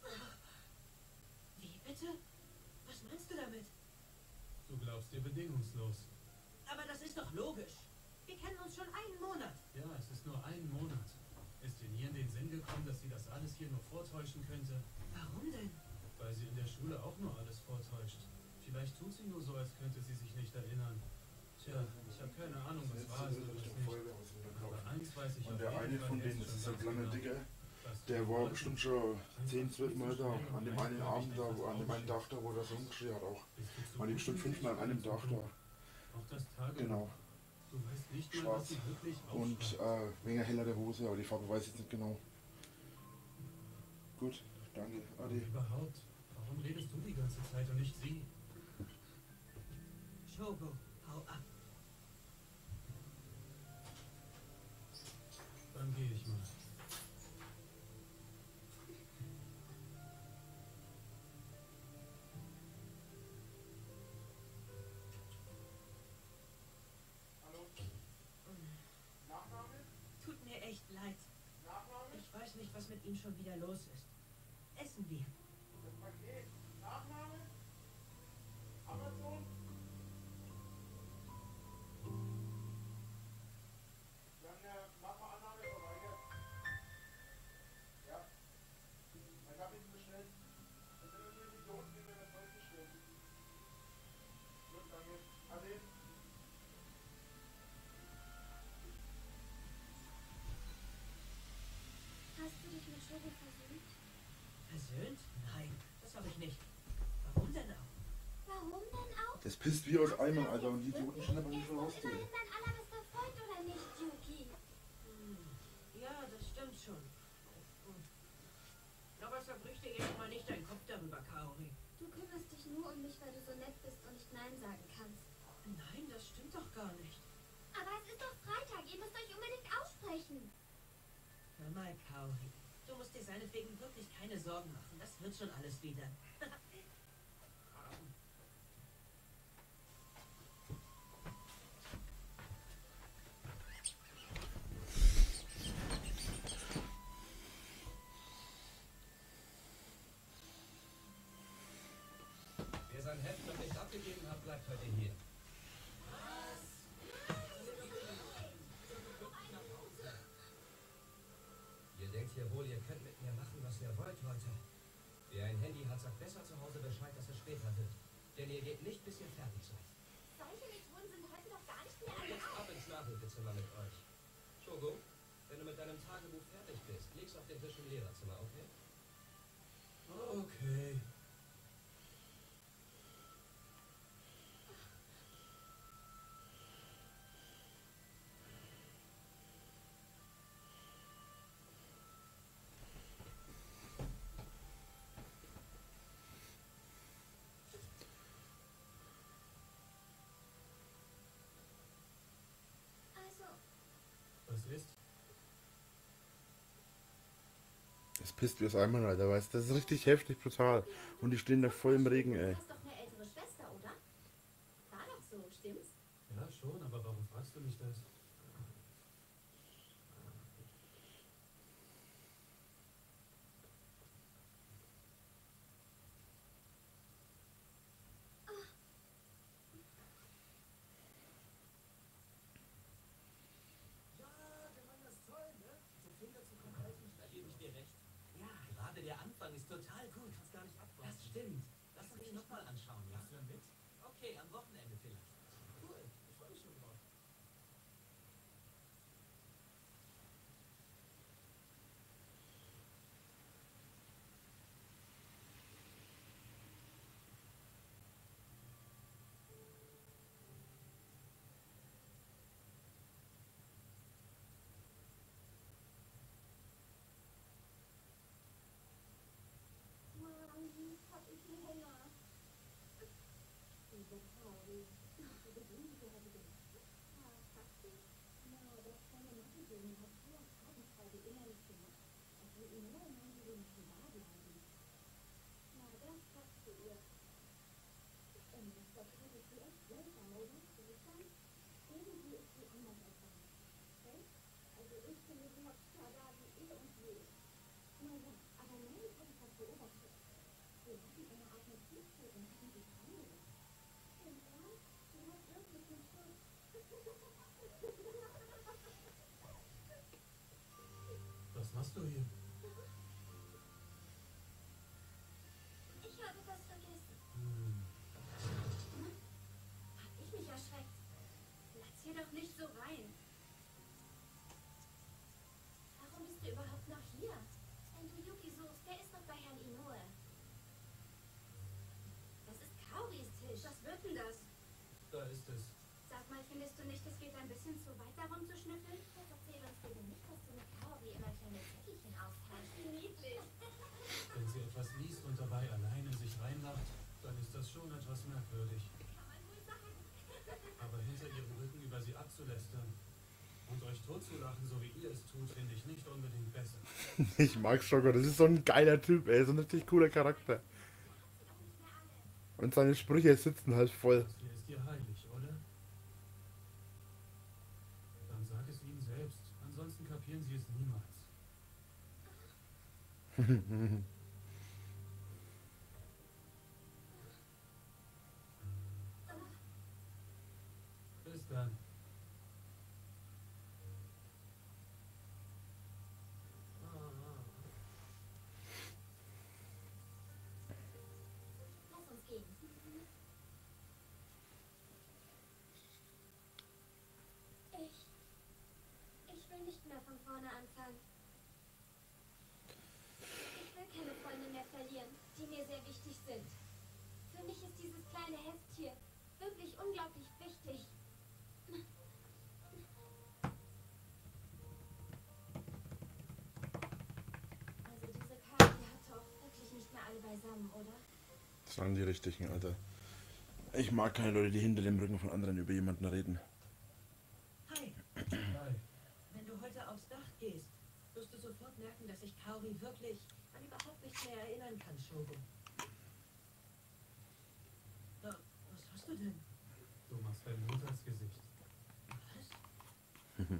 Wie bitte? Was meinst du damit? Du glaubst ihr bedingungslos. Aber das ist doch logisch. Wir kennen uns schon einen Monat. Ja, es ist nur ein Monat. Ist dir nie in den Sinn gekommen, dass sie das alles hier nur vortäuschen könnte? Warum denn? Weil sie in der Schule auch nur alles vortäuscht. Vielleicht tut sie nur so, als könnte sie sich nicht erinnern. Tja, ich habe keine Ahnung, was wahr ist oder was nicht. Aber eins weiß ich Und auf der jeden eine Fall von jetzt denen, das schon ist so ein ganz kleiner genau. Dicker, Was der die war wollten, bestimmt schon zehn, zwölf Mal da, einfach an dem viel zu einen schnell Abend und da, einfach an dem einen Tag da, wo er so umgeschrien hat auch. bist du zu Waren die bestimmt fünfmal an einem Tag da. Auch das Tagebuch. Genau. Du weißt nicht mal, Schwarz. was sie wirklich Und aufschreibt. äh, wegen heller der Hose, aber die Farbe weiß ich jetzt nicht genau. Gut, danke. Und Ade. überhaupt, warum redest du die ganze Zeit und nicht sie? Shogo, hau ab. Dann gehe ich mal. Tut mir echt leid. Ich weiß nicht, was mit ihm schon wieder los ist. Essen wir. Hast du dich mit Shogo versöhnt? Versöhnt? Nein, das habe ich nicht. Warum denn auch? Warum denn auch? Das pisst wie aus Eimern, Alter, und die Idioten schon aber nicht schon Er ist rausgehen. immerhin dein allerbester Freund, oder nicht, Yuki? Hm. Ja, das stimmt schon. Hm. Aber zerbrich dir jetzt mal nicht deinen Kopf darüber, Kaori. Du kümmerst dich nur um mich, weil du so nett bist und nicht Nein sagen kannst. Nein, das stimmt doch gar nicht. Aber es ist doch Freitag, ihr müsst euch unbedingt aussprechen. Hör mal, Kaori. Du musst dir seinetwegen wirklich keine Sorgen machen. Das wird schon alles wieder. Wer sein Heft noch nicht abgegeben hat, bleibt heute hier. Ihr denkt hier wohl, ihr könnt mit mir machen, was ihr wollt, Leute. Wer ein Handy hat, sagt besser zu Hause Bescheid, dass es später wird. Denn ihr geht nicht, bis ihr fertig seid. Solche Methoden sind heute doch gar nicht mehr Und jetzt ab ins Nachhilfezimmer mit euch. Shogo, wenn du mit deinem Tagebuch fertig bist, leg's auf den Tisch im Lehrerzimmer, okay? Okay. Also, Was ist? Das pisst wie aus Eimern, Alter, weißt du? Das ist richtig heftig, brutal. Und die stehen da voll im Regen, ey. du hast doch eine ältere Schwester, oder? War doch so, stimmt's? Ja, schon, aber warum fragst du mich das? Da gebe ich dir recht. Ja, gerade der Anfang ist total gut. Kannst gar nicht abwarten. Das stimmt. Lass uns den nochmal anschauen, ja? Hast du mit? Okay, am Wochenende vielleicht. Cool, ich freue mich schon drauf. Mann, hab ich einen Hunger. Liebe Pauli, hast du gesehen, wie du heute gemacht hast? Ja, praktisch. Na, das kleine Mathe-Ding hat so Abendfreude innerlich gemacht. Es will ihm nur in meinem Leben da bleiben. Na, das passt zu ihr. Und das würde sie echt seltsam, oder? Seltsam? Irgendwie ist sie anders als sonst. Okay? Also ich machst du hier? Ich habe was vergessen. Hm. Hab ich mich erschreckt. Lass hier doch nicht so rein. Warum bist du überhaupt noch hier? Wenn du Yuki suchst, der ist noch bei Herrn Inoue. Das ist Kaoris Tisch. Was wird denn das? Da ist es. Sag mal, findest du nicht, es geht ein bisschen zu weit, darum zu schnüffeln? Jetzt erzähl uns bitte nicht, dass du mit Kaori immer kleine Zettelchen austeilst. Wie niedlich. Wenn sie etwas liest und dabei allein in sich reinlacht, dann ist das schon etwas merkwürdig. Kann man wohl sagen. Aber hinter ihrem Rücken über sie abzulästern und euch totzulachen, so wie ihr es tut, finde ich nicht unbedingt besser. Ich mag Schoko, das ist so ein geiler Typ, ey, so ein richtig cooler Charakter. Und seine Sprüche sitzen halt voll. Das hier ist dir heilig, oder? Dann sag es ihnen selbst. Ansonsten kapieren sie es niemals. Bis dann. Lass uns gehen. Ich. Ich will nicht mehr von vorne anfangen. Ich will keine Freunde mehr verlieren, die mir sehr wichtig sind. Für mich ist dieses kleine Heft hier wirklich unglaublich wichtig. Also diese Karte, die hat doch wirklich nicht mehr alle beisammen, oder? Das waren die richtigen, Alter. Ich mag keine Leute, die hinter dem Rücken von anderen über jemanden reden. Hi. Hi. Wenn du heute aufs Dach gehst, wirst du sofort merken, dass sich Kaori wirklich an überhaupt nichts mehr erinnern kann, Shogo. Na, was hast du denn? Du machst dein Montagsgesicht. Was?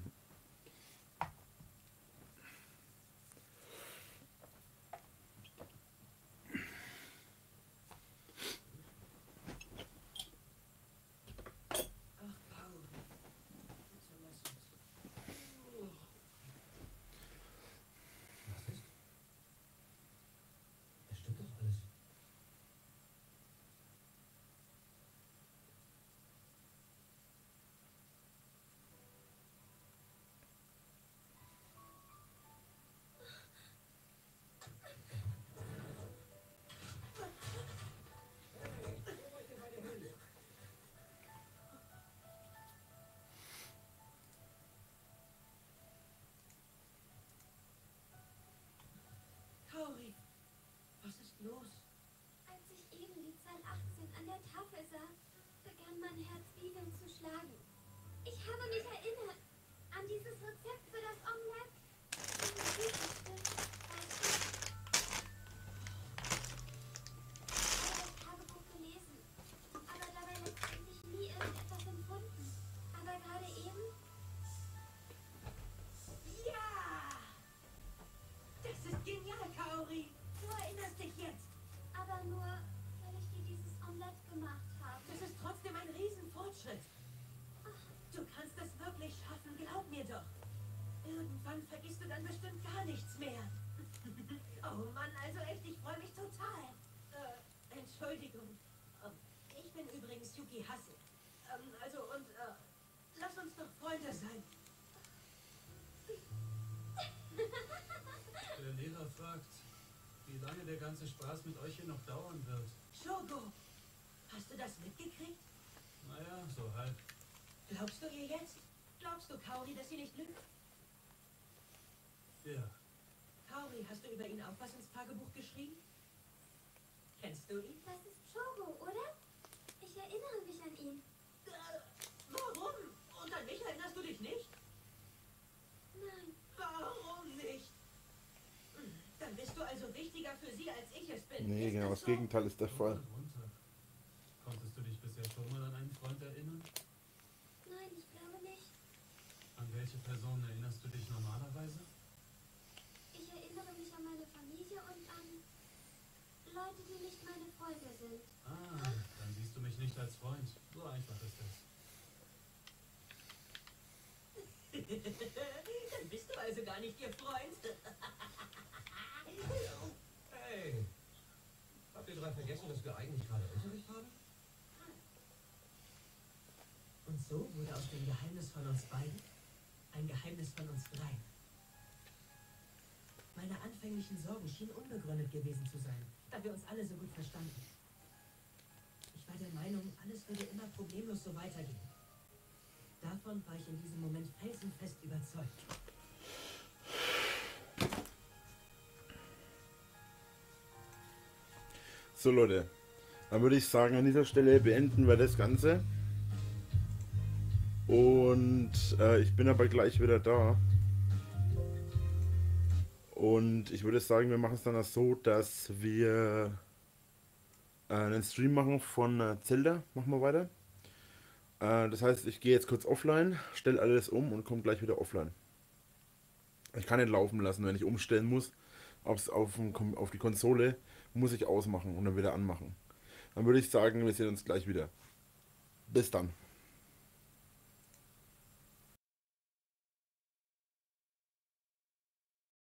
Ach, Kaori. Bitte lass uns. Oh. Was ist? Es stimmt doch alles. Kaori, was ist los? Als ich eben die Zahl achtzehn an der Tafel sah, begann mein Herz wie wild zu schlagen. Ich habe mich erinnert an dieses Rezept für das Omelette. Und das Wichtigste, weißt du, ich habe das Tagebuch gelesen, aber dabei letztendlich nie irgendetwas empfunden. Aber gerade eben, Ja! Das ist genial, Kaori. Du erinnerst dich jetzt. aber nur, weil ich dir dieses Omelette gemacht habe. Das ist trotzdem ein Riesenfortschritt. Du kannst es wirklich schaffen, glaub mir doch. Irgendwann vergisst du dann bestimmt gar nichts mehr. Oh Mann, also echt, ich freue mich total. Äh, Entschuldigung. Ähm, ich bin übrigens Yuki Hase. Ähm, also, und, äh, lass uns doch Freunde sein. Der Lehrer fragt, wie lange der ganze Spaß mit euch hier noch dauern wird. Shogo, hast du das mitgekriegt? Naja, so halb. Glaubst du ihr jetzt? Glaubst du, Kaori, dass sie nicht lügt? Ja, Kaori, hast du über ihn auch was ins Tagebuch geschrieben? Kennst du ihn? Das ist Shogo, oder? Ich erinnere mich an ihn. Äh, warum? Und an mich erinnerst du dich nicht? Nein. Warum nicht? Hm, dann bist du also wichtiger für sie, als ich es bin. Nee, Ist genau, das das so? Gegenteil ist der hoch Fall. und runter. Konntest du dich bisher schon mal an einen Freund erinnern? Nein, ich glaube nicht. An welche Person erinnerst du dich normalerweise? Ich erinnere mich an meine Familie und an Leute, die nicht meine Freunde sind. Ah, dann siehst du mich nicht als Freund. So einfach ist das. Dann bist du also gar nicht ihr Freund. total vergessen, dass wir eigentlich gerade Unterricht haben? Und so wurde aus dem Geheimnis von uns beiden ein Geheimnis von uns dreien. Meine anfänglichen Sorgen schienen unbegründet gewesen zu sein, da wir uns alle so gut verstanden. Ich war der Meinung, alles würde immer problemlos so weitergehen. Davon war ich in diesem Moment felsenfest überzeugt. So Leute, dann würde ich sagen, an dieser Stelle beenden wir das Ganze. Und äh, ich bin aber gleich wieder da. Und ich würde sagen, wir machen es dann so, dass wir äh, einen Stream machen von äh, Zelda. Machen wir weiter. Äh, das heißt, ich gehe jetzt kurz offline, stelle alles um und komme gleich wieder offline. Ich kann nicht laufen lassen, wenn ich umstellen muss, aufs, auf, auf die Konsole, muss ich ausmachen und dann wieder anmachen. Dann würde ich sagen, wir sehen uns gleich wieder. Bis dann.